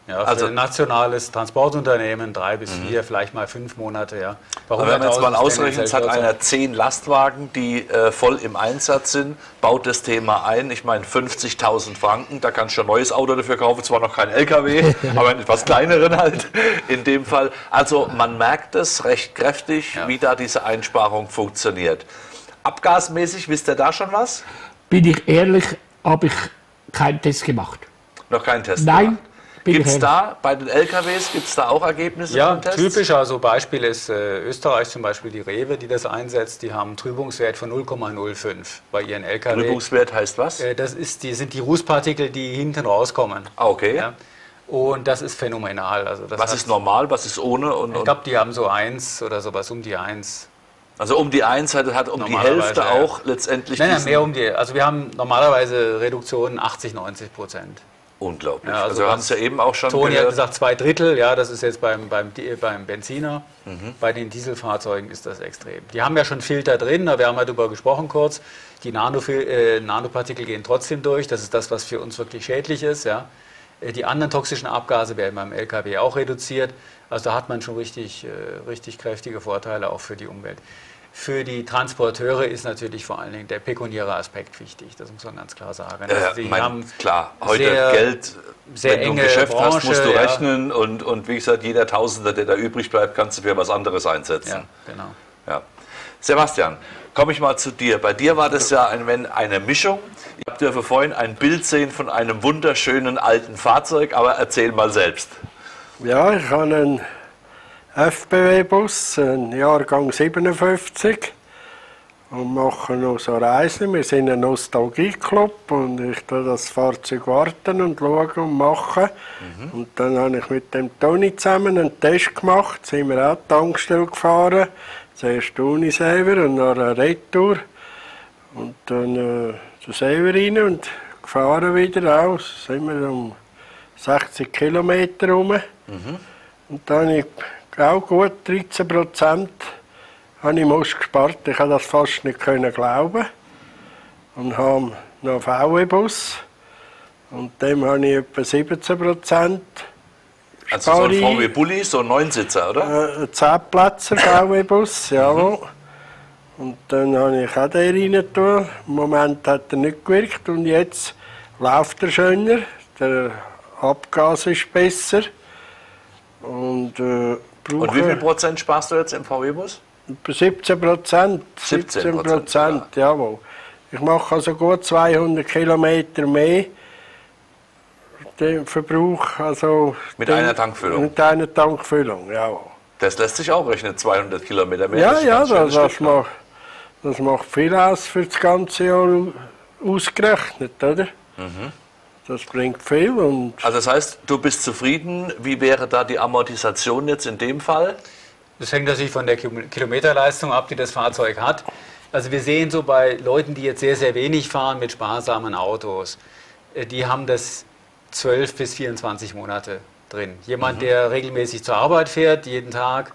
Ja, also ein nationales Transportunternehmen 3 bis 4, vielleicht mal 5 Monate. Ja. Aber wenn man jetzt mal ausrechnet, es hat einer 10 Lastwagen, die voll im Einsatz sind, baut das Thema ein. Ich meine 50.000 Franken, da kannst du ein neues Auto dafür kaufen, zwar noch kein LKW, aber einen etwas kleineren halt in dem Fall. Also man merkt es recht kräftig, wie da diese Einsparung funktioniert. Abgasmäßig, wisst ihr da schon was? Bin ich ehrlich, habe ich keinen Test gemacht. Noch keinen Test Nein. gemacht? Gibt es da bei den LKWs, gibt es da auch Ergebnisse ja, von Tests? Typisch, also Beispiel ist Österreich zum Beispiel, die Rewe, die das einsetzt, die haben einen Trübungswert von 0,05 bei ihren LKW. Trübungswert heißt was? Das sind die Rußpartikel, die hinten rauskommen. Ah, okay. Ja? Und das ist phänomenal. Also das was ist normal, was ist ohne? Ich glaube, die haben so 1 oder sowas, um die 1. Also um die 1 hat um die Hälfte auch letztendlich... Nein, mehr um die... Also wir haben normalerweise Reduktionen 80-90%. Unglaublich. Ja, also wir haben es ja eben auch schon Toni hat gesagt 2/3, ja, das ist jetzt beim Benziner. Bei den Dieselfahrzeugen ist das extrem. Die haben ja schon Filter drin, da haben wir darüber gesprochen kurz. Die Nanopartikel gehen trotzdem durch, das ist das, was für uns wirklich schädlich ist. Ja. Die anderen toxischen Abgase werden beim LKW auch reduziert. Also da hat man schon richtig kräftige Vorteile auch für die Umwelt. Für die Transporteure ist natürlich vor allen Dingen der pekuniäre Aspekt wichtig, das muss man ganz klar sagen. Also klar, heute Geld, sehr wenn du ein Geschäft hast, musst du rechnen und wie gesagt, jeder Tausender, der da übrig bleibt, kannst du für was anderes einsetzen. Ja, genau. Ja. Sebastian, komme ich mal zu dir. Bei dir war das ja eine Mischung. Ich habe vorhin ein Bild sehen von einem wunderschönen alten Fahrzeug, aber erzähl mal selbst. Ja, ich habe einen FBW-Bus, ein Jahrgang 57 und mache noch so Reisen. Wir sind ein Nostalgie-Club und ich tue das Fahrzeug warten und schauen und machen. Und dann habe ich mit dem Toni zusammen einen Test gemacht, sind wir auch die Tankstelle gefahren, zuerst Unisever und dann eine Retour und dann zu Sever rein und gefahren wieder aus, sind wir um 60 Kilometer rum. Und dann habe ich auch gut 13% habe ich Most gespart. Ich konnte das fast nicht glauben. Und habe noch einen VW-Bus. Und dem habe ich etwa 17%. Also so ein VW-Bulli, so ein 9-Sitzer, oder? Ein 10-Plätzer VW-Bus, jawohl. Und dann habe ich auch den rein getan. Im Moment hat er nicht gewirkt und jetzt läuft er schöner. Der Abgas ist besser. Und wie viel Prozent sparst du jetzt im VW-Bus? 17%. 17%, jawohl. Ich mache also gut 200 Kilometer mehr den Verbrauch. Also mit einer Tankfüllung? Mit einer Tankfüllung, jawohl. Das lässt sich auch rechnen, 200 Kilometer mehr. Ja, das macht viel aus für das ganze Jahr ausgerechnet, oder? Das bringt viel. Und also das heißt, du bist zufrieden. Wie wäre da die Amortisation jetzt in dem Fall? Das hängt natürlich von der Kilometerleistung ab, die das Fahrzeug hat. Also wir sehen so bei Leuten, die jetzt sehr, sehr wenig fahren mit sparsamen Autos, die haben das 12 bis 24 Monate drin. Jemand, der regelmäßig zur Arbeit fährt, jeden Tag,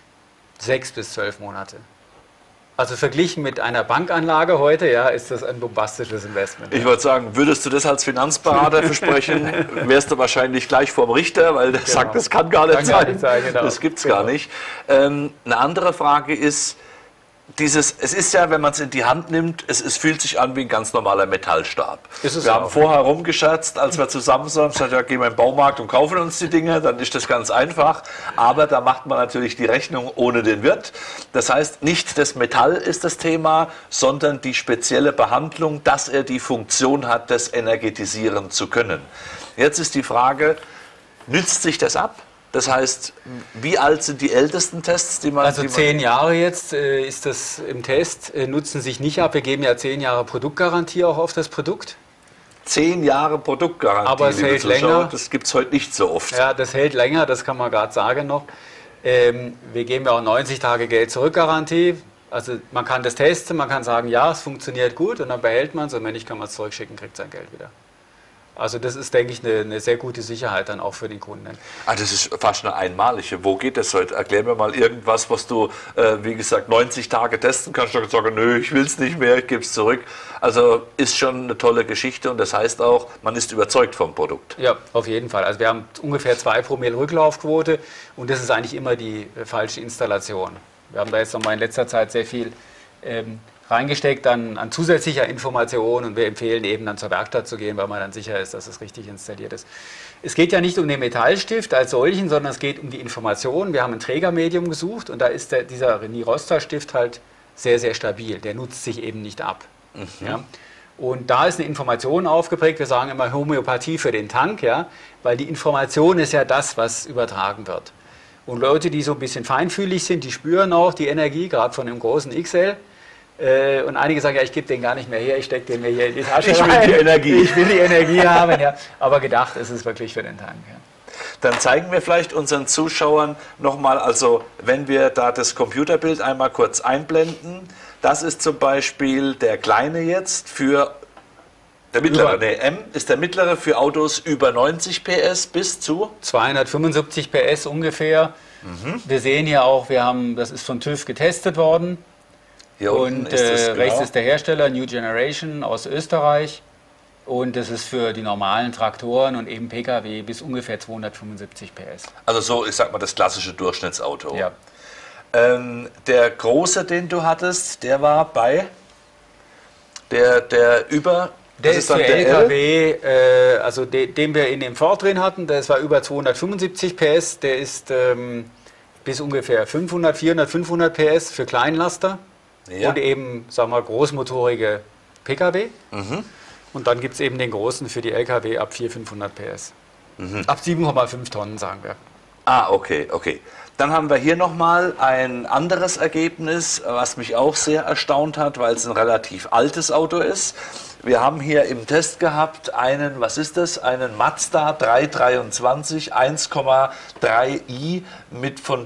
6 bis 12 Monate. Also verglichen mit einer Bankanlage heute, ja, ist das ein bombastisches Investment. Ich wollte sagen, würdest du das als Finanzberater versprechen, wärst du wahrscheinlich gleich vorm Richter, weil der sagt, das kann gar nicht sein. Genau. Das gibt es gar nicht. Eine andere Frage ist, es ist ja, wenn man es in die Hand nimmt, es fühlt sich an wie ein ganz normaler Metallstab. Wir haben vorher rumgescherzt, als wir zusammen sind, gesagt, ja, gehen wir in den Baumarkt und kaufen uns die Dinge, dann ist das ganz einfach. Aber da macht man natürlich die Rechnung ohne den Wirt. Das heißt, nicht das Metall ist das Thema, sondern die spezielle Behandlung, dass er die Funktion hat, das energetisieren zu können. Jetzt ist die Frage, nützt sich das ab? Das heißt, wie alt sind die ältesten Tests, die man... Also 10 Jahre jetzt ist das im Test, nutzen sich nicht ab. Wir geben ja 10 Jahre Produktgarantie auch auf das Produkt. 10 Jahre Produktgarantie, aber es hält länger. Das gibt es heute nicht so oft. Ja, das hält länger, das kann man gerade sagen noch. Wir geben ja auch 90 Tage Geld-Zurück-Garantie. Also man kann das testen, man kann sagen, ja, es funktioniert gut und dann behält man es und wenn nicht, kann man es zurückschicken, kriegt sein Geld wieder. Also das ist, denke ich, eine sehr gute Sicherheit dann auch für den Kunden. Ah, das ist fast eine einmalige. Wo geht das heute? Erklär mir mal irgendwas, was du, wie gesagt, 90 Tage testen kannst. Du sagen, nö, ich will es nicht mehr, ich gebe es zurück. Also ist schon eine tolle Geschichte und das heißt auch, man ist überzeugt vom Produkt. Ja, auf jeden Fall. Also wir haben ungefähr 2 Promille Rücklaufquote und das ist eigentlich immer die falsche Installation. Wir haben da jetzt nochmal in letzter Zeit sehr viel reingesteckt an zusätzlicher Information und wir empfehlen eben dann zur Werkstatt zu gehen, weil man dann sicher ist, dass es richtig installiert ist. Es geht ja nicht um den Metallstift als solchen, sondern es geht um die Information. Wir haben ein Trägermedium gesucht und da ist dieser René-Roster-Stift halt sehr, sehr stabil. Der nutzt sich eben nicht ab. Ja? Und da ist eine Information aufgeprägt. Wir sagen immer Homöopathie für den Tank, ja? Weil die Information ist ja das, was übertragen wird. Und Leute, die so ein bisschen feinfühlig sind, die spüren auch die Energie, gerade von dem großen XL. Und einige sagen, ja, ich gebe den gar nicht mehr her, ich stecke den mir hier in die Tasche rein. Ich will die Energie. Ich will die Energie haben, ja. Aber gedacht ist es wirklich für den Tank. Ja. Dann zeigen wir vielleicht unseren Zuschauern nochmal, also wenn wir da das Computerbild einmal kurz einblenden, das ist zum Beispiel der kleine jetzt für, der mittlere, M ist der mittlere für Autos über 90 PS bis zu 275 PS ungefähr. Wir sehen hier auch, das ist von TÜV getestet worden. Hier unten und ist das, rechts ist der Hersteller, New Generation aus Österreich. Und das ist für die normalen Traktoren und eben Pkw bis ungefähr 275 PS. Also so, ich sag mal, das klassische Durchschnittsauto. Ja. Der große, den du hattest, der war bei der über... Der ist für LKW, also den wir in dem Ford drin hatten, das war über 275 PS. Der ist bis ungefähr 500, 400, 500 PS für Kleinlaster. Ja. Und eben, sagen wir, großmotorige Pkw. Und dann gibt es eben den großen für die Lkw ab 400, 500 PS. Ab 7,5 Tonnen, sagen wir. Ah, okay, okay. Dann haben wir hier nochmal ein anderes Ergebnis, was mich auch sehr erstaunt hat, weil es ein relativ altes Auto ist. Wir haben hier im Test gehabt einen, was ist das? Einen Mazda 323 1,3i mit von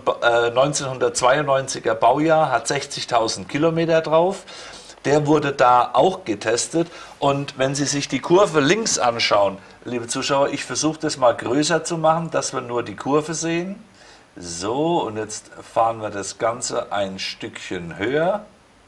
1992er Baujahr, hat 60.000 Kilometer drauf. Der wurde da auch getestet und wenn Sie sich die Kurve links anschauen, liebe Zuschauer, ich versuche das mal größer zu machen, dass wir nur die Kurve sehen. So, und jetzt fahren wir das Ganze ein Stückchen höher.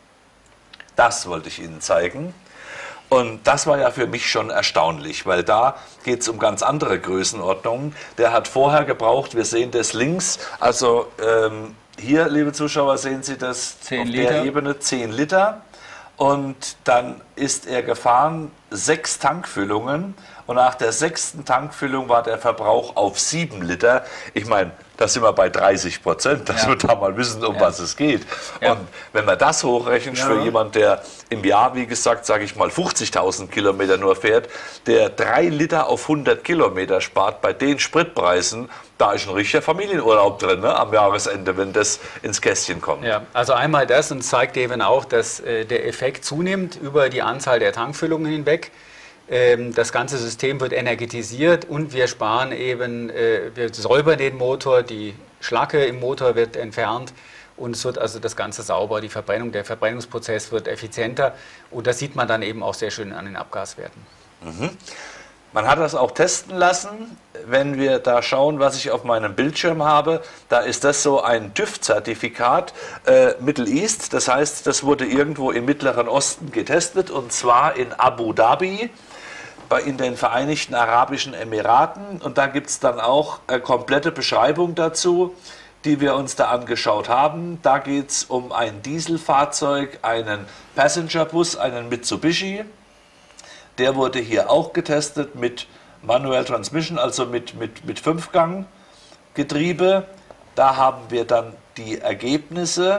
Das wollte ich Ihnen zeigen. Und das war ja für mich schon erstaunlich, weil da geht es um ganz andere Größenordnungen. Der hat vorher gebraucht, wir sehen das links, also hier, liebe Zuschauer, sehen Sie das 10 auf Liter. der Ebene 10 Liter. Und dann ist er gefahren 6 Tankfüllungen und nach der 6. Tankfüllung war der Verbrauch auf 7 Liter. Ich meine, da sind wir bei 30%, dass wir da mal wissen, um was es geht. Und wenn man das hochrechnet für jemanden, der im Jahr, wie gesagt, sage ich mal 50.000 Kilometer nur fährt, der 3 Liter auf 100 Kilometer spart, bei den Spritpreisen, da ist ein richtiger Familienurlaub drin, ne, am Jahresende, wenn das ins Kästchen kommt. Ja, also einmal das und zeigt eben auch, dass der Effekt zunimmt über die Anzahl der Tankfüllungen hinweg. Das ganze System wird energetisiert und wir sparen eben, wir säubern den Motor, die Schlacke im Motor wird entfernt und es wird also das Ganze sauber, der Verbrennungsprozess wird effizienter und das sieht man dann eben auch sehr schön an den Abgaswerten. Man hat das auch testen lassen. Wenn wir da schauen, was ich auf meinem Bildschirm habe, da ist das so ein TÜV-Zertifikat Middle East. Das heißt, das wurde irgendwo im Mittleren Osten getestet und zwar in Abu Dhabi, in den Vereinigten Arabischen Emiraten. Und da gibt es dann auch komplette Beschreibung dazu, die wir uns da angeschaut haben. Da geht es um ein Dieselfahrzeug, einen Passenger-Bus, einen Mitsubishi. Der wurde hier auch getestet mit Manual Transmission, also mit 5-Gang-Getriebe. Da haben wir dann die Ergebnisse,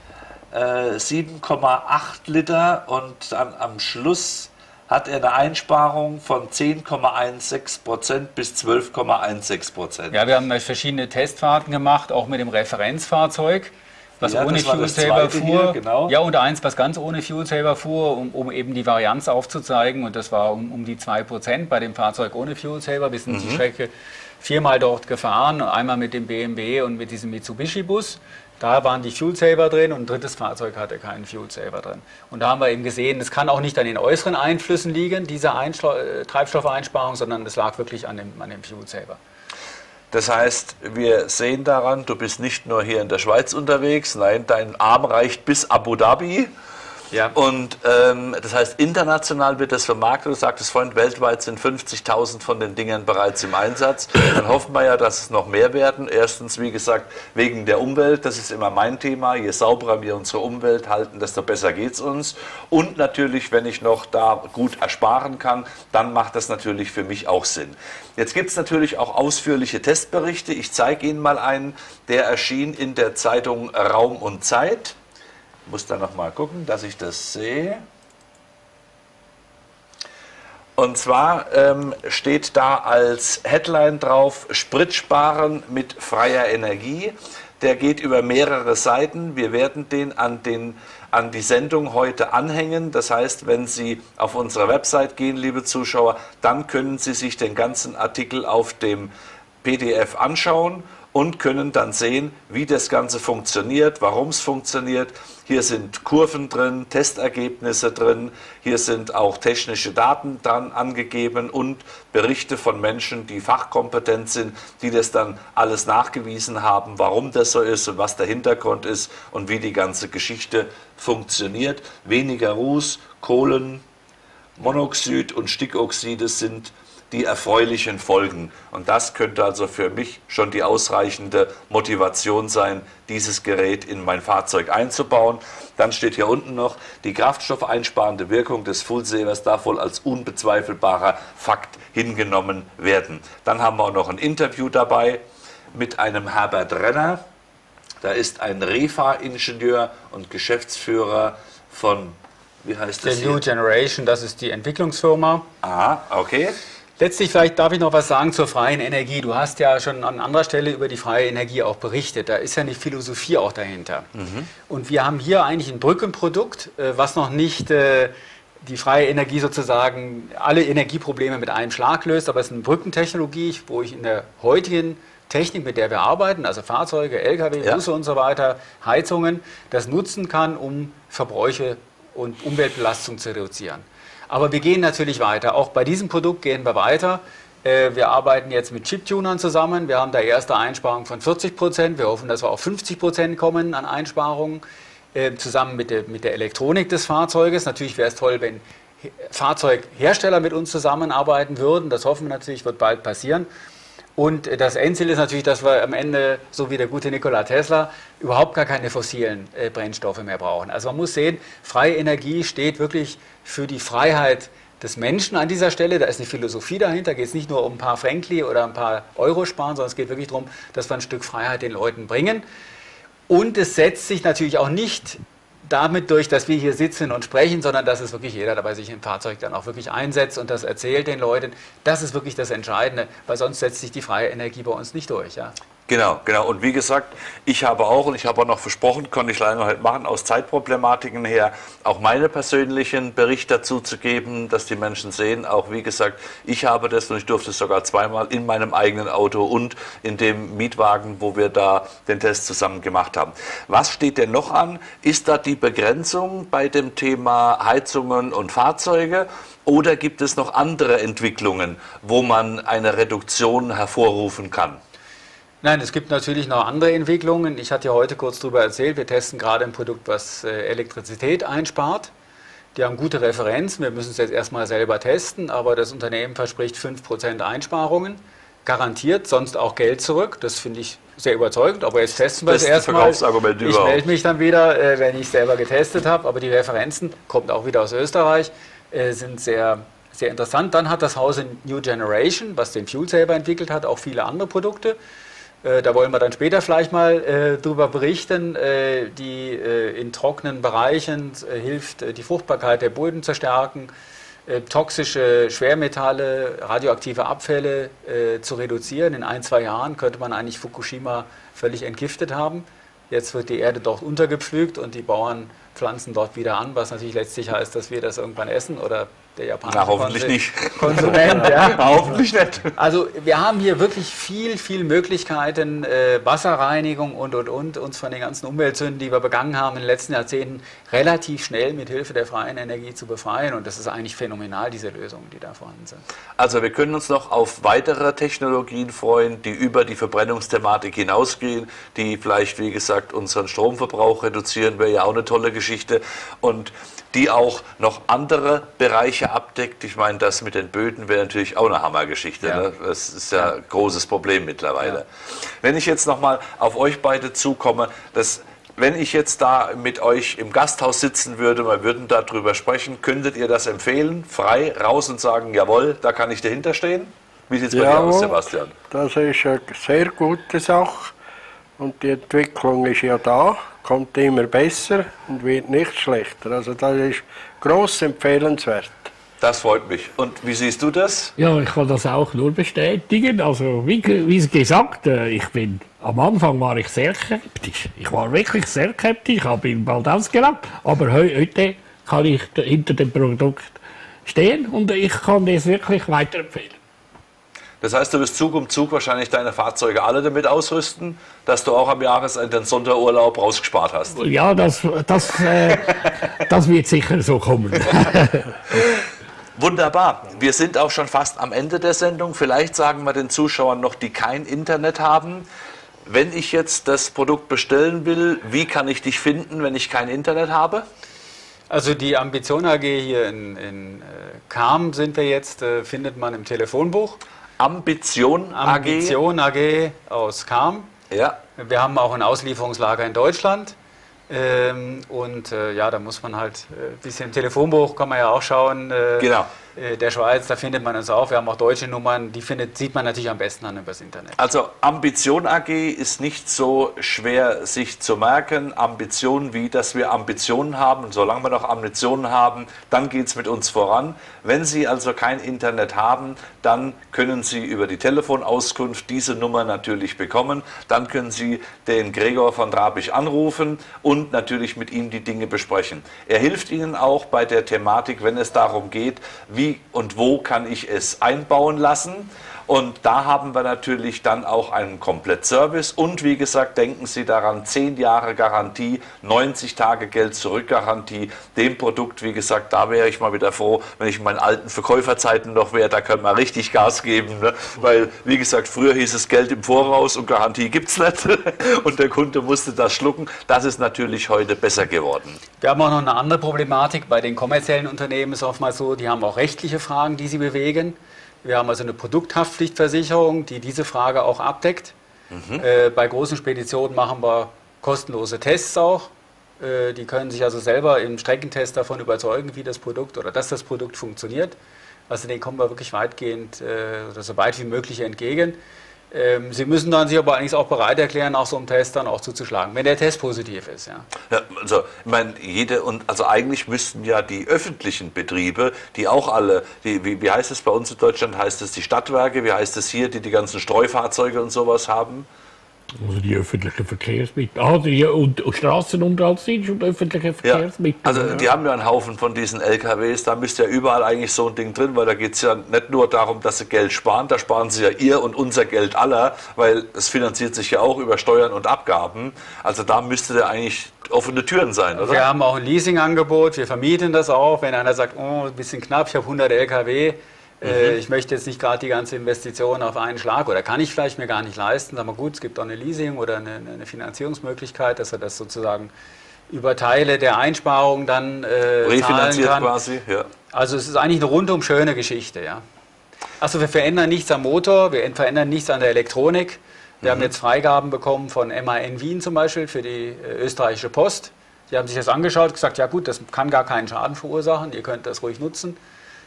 7,8 Liter und dann am Schluss hat er eine Einsparung von 10,16% bis 12,16%. Ja, wir haben verschiedene Testfahrten gemacht, auch mit dem Referenzfahrzeug, was ohne Fuel Saver fuhr. Hier, genau. Ja, und eins, was ganz ohne Fuel Saver fuhr, um eben die Varianz aufzuzeigen. Und das war um die 2% bei dem Fahrzeug ohne Fuel Saver bis in die Strecke 4-mal dort gefahren, einmal mit dem BMW und mit diesem Mitsubishi-Bus. Da waren die Fuel Saver drin und ein drittes Fahrzeug hatte keinen Fuel Saver drin. Und da haben wir eben gesehen, es kann auch nicht an den äußeren Einflüssen liegen, diese Treibstoffeinsparung, sondern es lag wirklich an dem Fuel Saver. Das heißt, wir sehen daran, du bist nicht nur hier in der Schweiz unterwegs, nein, dein Arm reicht bis Abu Dhabi. Ja. Und das heißt, international wird das vermarktet. Du sagtest vorhin, weltweit sind 50.000 von den Dingern bereits im Einsatz. Dann hoffen wir ja, dass es noch mehr werden. Erstens, wie gesagt, wegen der Umwelt. Das ist immer mein Thema. Je sauberer wir unsere Umwelt halten, desto besser geht es uns. Und natürlich, wenn ich noch da gut ersparen kann, dann macht das natürlich für mich auch Sinn. Jetzt gibt es natürlich auch ausführliche Testberichte. Ich zeige Ihnen mal einen, der erschien in der Zeitung Raum und Zeit. Ich muss da noch mal gucken, dass ich das sehe. Und zwar steht da als Headline drauf, Sprit sparen mit freier Energie. Der geht über mehrere Seiten. Wir werden den an die Sendung heute anhängen. Das heißt, wenn Sie auf unsere Website gehen, liebe Zuschauer, dann können Sie sich den ganzen Artikel auf dem PDF anschauen und können dann sehen, wie das Ganze funktioniert, warum es funktioniert. Hier sind Kurven drin, Testergebnisse drin, hier sind auch technische Daten dran angegeben und Berichte von Menschen, die fachkompetent sind, die das dann alles nachgewiesen haben, warum das so ist und was der Hintergrund ist und wie die ganze Geschichte funktioniert. Weniger Ruß, Kohlenmonoxid und Stickoxide sind die erfreulichen Folgen. Und das könnte also für mich schon die ausreichende Motivation sein, dieses Gerät in mein Fahrzeug einzubauen. Dann steht hier unten noch, die kraftstoffeinsparende Wirkung des Fuel Savers darf wohl als unbezweifelbarer Fakt hingenommen werden. Dann haben wir auch noch ein Interview dabei mit einem Herbert Renner. Da ist ein Refa-Ingenieur und Geschäftsführer von, wie heißt das hier? New Generation, das ist die Entwicklungsfirma. Ah, okay. Letztlich vielleicht darf ich noch was sagen zur freien Energie. Du hast ja schon an anderer Stelle über die freie Energie auch berichtet. Da ist ja eine Philosophie auch dahinter. Und wir haben hier eigentlich ein Brückenprodukt, was noch nicht die freie Energie sozusagen alle Energieprobleme mit einem Schlag löst, aber es ist eine Brückentechnologie, wo ich in der heutigen Technik, mit der wir arbeiten, also Fahrzeuge, Lkw, Busse und so weiter, Heizungen, das nutzen kann, um Verbräuche und Umweltbelastung zu reduzieren. Aber wir gehen natürlich weiter. Auch bei diesem Produkt gehen wir weiter. Wir arbeiten jetzt mit Chiptunern zusammen. Wir haben da erste Einsparungen von 40%. Wir hoffen, dass wir auf 50% kommen an Einsparungen, zusammen mit der Elektronik des Fahrzeuges. Natürlich wäre es toll, wenn Fahrzeughersteller mit uns zusammenarbeiten würden. Das hoffen wir natürlich, wird bald passieren. Und das Endziel ist natürlich, dass wir am Ende, so wie der gute Nikola Tesla, überhaupt gar keine fossilen Brennstoffe mehr brauchen. Also man muss sehen, freie Energie steht wirklich für die Freiheit des Menschen an dieser Stelle. Da ist eine Philosophie dahinter. Da geht es nicht nur um ein paar Fränkli oder ein paar Euro sparen, sondern es geht wirklich darum, dass wir ein Stück Freiheit den Leuten bringen. Und es setzt sich natürlich auch nicht damit durch, dass wir hier sitzen und sprechen, sondern dass es wirklich jeder dabei sich im Fahrzeug dann auch wirklich einsetzt und das erzählt den Leuten. Das ist wirklich das Entscheidende, weil sonst setzt sich die freie Energie bei uns nicht durch. Ja? Genau, genau. Und wie gesagt, ich habe auch noch versprochen, konnte ich leider noch nicht machen, aus Zeitproblematiken her, auch meine persönlichen Bericht dazu zu geben, dass die Menschen sehen, auch wie gesagt, ich habe das und ich durfte es sogar zweimal in meinem eigenen Auto und in dem Mietwagen, wo wir da den Test zusammen gemacht haben. Was steht denn noch an? Ist da die Begrenzung bei dem Thema Heizungen und Fahrzeuge? Oder gibt es noch andere Entwicklungen, wo man eine Reduktion hervorrufen kann? Nein, es gibt natürlich noch andere Entwicklungen. Ich hatte ja heute kurz darüber erzählt, wir testen gerade ein Produkt, was Elektrizität einspart. Die haben gute Referenzen, wir müssen es jetzt erstmal selber testen, aber das Unternehmen verspricht 5% Einsparungen, garantiert sonst auch Geld zurück. Das finde ich sehr überzeugend, aber jetzt testen wir es erstmal. Ich melde mich dann wieder, wenn ich es selber getestet habe, aber die Referenzen, kommt auch wieder aus Österreich, sind sehr, sehr interessant. Dann hat das Haus in New Generation, was den Fuel Saver entwickelt hat, auch viele andere Produkte. Da wollen wir dann später vielleicht mal drüber berichten, die in trockenen Bereichen hilft, die Fruchtbarkeit der Böden zu stärken, toxische Schwermetalle, radioaktive Abfälle zu reduzieren. In 1-2 Jahren könnte man eigentlich Fukushima völlig entgiftet haben. Jetzt wird die Erde dort untergepflügt und die Bauern pflanzen dort wieder an, was natürlich letztlich heißt, dass wir das irgendwann essen oder der japanische Na, hoffentlich nicht. Konsument. Ja. Hoffentlich nicht. Also wir haben hier wirklich viel Möglichkeiten, Wasserreinigung und, uns von den ganzen Umweltsünden, die wir begangen haben in den letzten Jahrzehnten, relativ schnell mit Hilfe der freien Energie zu befreien. Und das ist eigentlich phänomenal, diese Lösungen, die da vorhanden sind. Also wir können uns noch auf weitere Technologien freuen, die über die Verbrennungsthematik hinausgehen, die vielleicht, wie gesagt, unseren Stromverbrauch reduzieren, wäre ja auch eine tolle Geschichte. Und die auch noch andere Bereiche abdeckt. Ich meine, das mit den Böden wäre natürlich auch eine Hammergeschichte. Ja. Ne? Das ist ja ein großes Problem mittlerweile. Ja. Wenn ich jetzt nochmal auf euch beide zukomme, wenn ich jetzt da mit euch im Gasthaus sitzen würde, wir würden darüber sprechen, könntet ihr das empfehlen, frei raus und sagen, jawohl, da kann ich dahinter stehen? Wie sieht es bei dir aus, Sebastian? Das ist eine sehr gute Sache und die Entwicklung ist ja da. Kommt immer besser und wird nicht schlechter. Also das ist gross empfehlenswert. Das freut mich. Und wie siehst du das? Ja, ich kann das auch nur bestätigen. Also wie gesagt, am Anfang war ich sehr skeptisch. Ich war wirklich sehr skeptisch, habe ihn bald ausgelacht. Aber heute kann ich hinter dem Produkt stehen und ich kann das wirklich weiterempfehlen. Das heißt, du wirst Zug um Zug wahrscheinlich deine Fahrzeuge alle damit ausrüsten, dass du auch am Jahresende den Sonderurlaub rausgespart hast. Ja, das wird sicher so kommen. Wunderbar. Wir sind auch schon fast am Ende der Sendung. Vielleicht sagen wir den Zuschauern noch, die kein Internet haben. Wenn ich jetzt das Produkt bestellen will, wie kann ich dich finden, wenn ich kein Internet habe? Also die Ambition AG hier in Cham sind wir jetzt, findet man im Telefonbuch. Ambition AG aus Cham. Ja. Wir haben auch ein Auslieferungslager in Deutschland. Ja, da muss man halt ein bisschen im Telefonbuch, kann man ja auch schauen. Genau. Der Schweiz, da findet man uns auch. Wir haben auch deutsche Nummern, die sieht man natürlich am besten an übers Internet. Also Ambition AG ist nicht so schwer sich zu merken. Ambition wie, dass wir Ambitionen haben. Und solange wir noch Ambitionen haben, dann geht es mit uns voran. Wenn Sie also kein Internet haben, dann können Sie über die Telefonauskunft diese Nummer natürlich bekommen. Dann können Sie den Gregor von Drabich anrufen und natürlich mit ihm die Dinge besprechen. Er hilft Ihnen auch bei der Thematik, wenn es darum geht, wie und wo kann ich es einbauen lassen. Und da haben wir natürlich dann auch einen Komplettservice und wie gesagt, denken Sie daran, 10 Jahre Garantie, 90 Tage Geld-Zurück-Garantie, dem Produkt, wie gesagt, da wäre ich mal wieder froh, wenn ich in meinen alten Verkäuferzeiten noch wäre, da könnte man richtig Gas geben, ne? Weil, wie gesagt, früher hieß es Geld im Voraus und Garantie gibt es nicht und der Kunde musste das schlucken, das ist natürlich heute besser geworden. Wir haben auch noch eine andere Problematik, bei den kommerziellen Unternehmen ist es oftmals so, die haben auch rechtliche Fragen, die sie bewegen. Wir haben also eine Produkthaftpflichtversicherung, die diese Frage auch abdeckt. Bei großen Speditionen machen wir kostenlose Tests auch. Die können sich also selber im Streckentest davon überzeugen, wie das Produkt oder dass das Produkt funktioniert. Also denen kommen wir wirklich weitgehend oder so weit wie möglich entgegen. Sie müssen dann sich aber eigentlich auch bereit erklären, nach so einem Test dann auch zuzuschlagen, wenn der Test positiv ist. Ja. Ja, also, ich meine, also eigentlich müssten ja die öffentlichen Betriebe, die auch alle, wie heißt es bei uns in Deutschland, heißt es die Stadtwerke, wie heißt es hier, die ganzen Streufahrzeuge und sowas haben? Also die öffentlichen Verkehrsmittel. Und Straßenumweltdienst und öffentliche Verkehrsmittel. Ja, also die haben ja einen Haufen von diesen LKWs, da müsste ja überall eigentlich so ein Ding drin, weil da geht es ja nicht nur darum, dass sie Geld sparen, da sparen sie ja ihr und unser Geld aller, weil es finanziert sich ja auch über Steuern und Abgaben. Also da müsste da eigentlich offene Türen sein, oder? Wir haben auch ein Leasingangebot, wir vermieten das auch, wenn einer sagt, oh, ein bisschen knapp, ich habe 100 LKW. Ich möchte jetzt nicht gerade die ganze Investition auf einen Schlag oder kann ich vielleicht mir gar nicht leisten. Aber gut, es gibt auch eine Leasing- oder eine Finanzierungsmöglichkeit, dass er das sozusagen über Teile der Einsparung dann refinanziert quasi. Ja. Also es ist eigentlich eine rundum schöne Geschichte. Ja. Also wir verändern nichts am Motor, wir verändern nichts an der Elektronik. Wir haben jetzt Freigaben bekommen von MAN Wien zum Beispiel für die österreichische Post. Die haben sich das angeschaut, gesagt, ja gut, das kann gar keinen Schaden verursachen, ihr könnt das ruhig nutzen.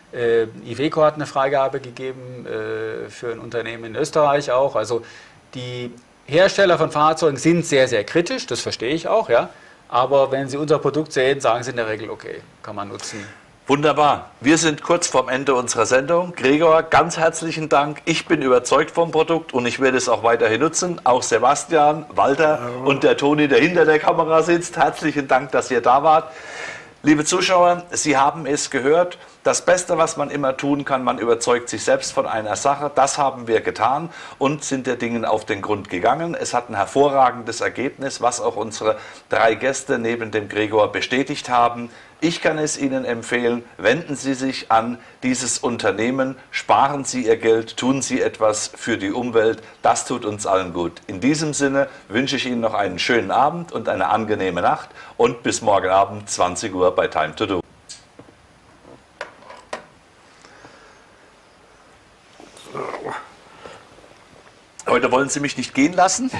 Iveco hat eine Freigabe gegeben für ein Unternehmen in Österreich auch. Also die Hersteller von Fahrzeugen sind sehr, sehr kritisch, das verstehe ich auch. Ja. Aber wenn sie unser Produkt sehen, sagen sie in der Regel, okay, kann man nutzen. Wunderbar. Wir sind kurz vorm Ende unserer Sendung. Gregor, ganz herzlichen Dank. Ich bin überzeugt vom Produkt und ich werde es auch weiterhin nutzen. Auch Sebastian, Walter und der Toni, der hinter der Kamera sitzt. Herzlichen Dank, dass ihr da wart. Liebe Zuschauer, Sie haben es gehört. Das Beste, was man immer tun kann, man überzeugt sich selbst von einer Sache. Das haben wir getan und sind der Dingen auf den Grund gegangen. Es hat ein hervorragendes Ergebnis, was auch unsere 3 Gäste neben dem Gregor bestätigt haben. Ich kann es Ihnen empfehlen, wenden Sie sich an dieses Unternehmen, sparen Sie Ihr Geld, tun Sie etwas für die Umwelt, das tut uns allen gut. In diesem Sinne wünsche ich Ihnen noch einen schönen Abend und eine angenehme Nacht und bis morgen Abend 20 Uhr bei Time to Do. Heute wollen Sie mich nicht gehen lassen?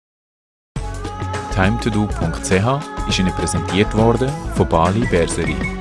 timetodo.ch ist Ihnen präsentiert worden von Bali Berserie.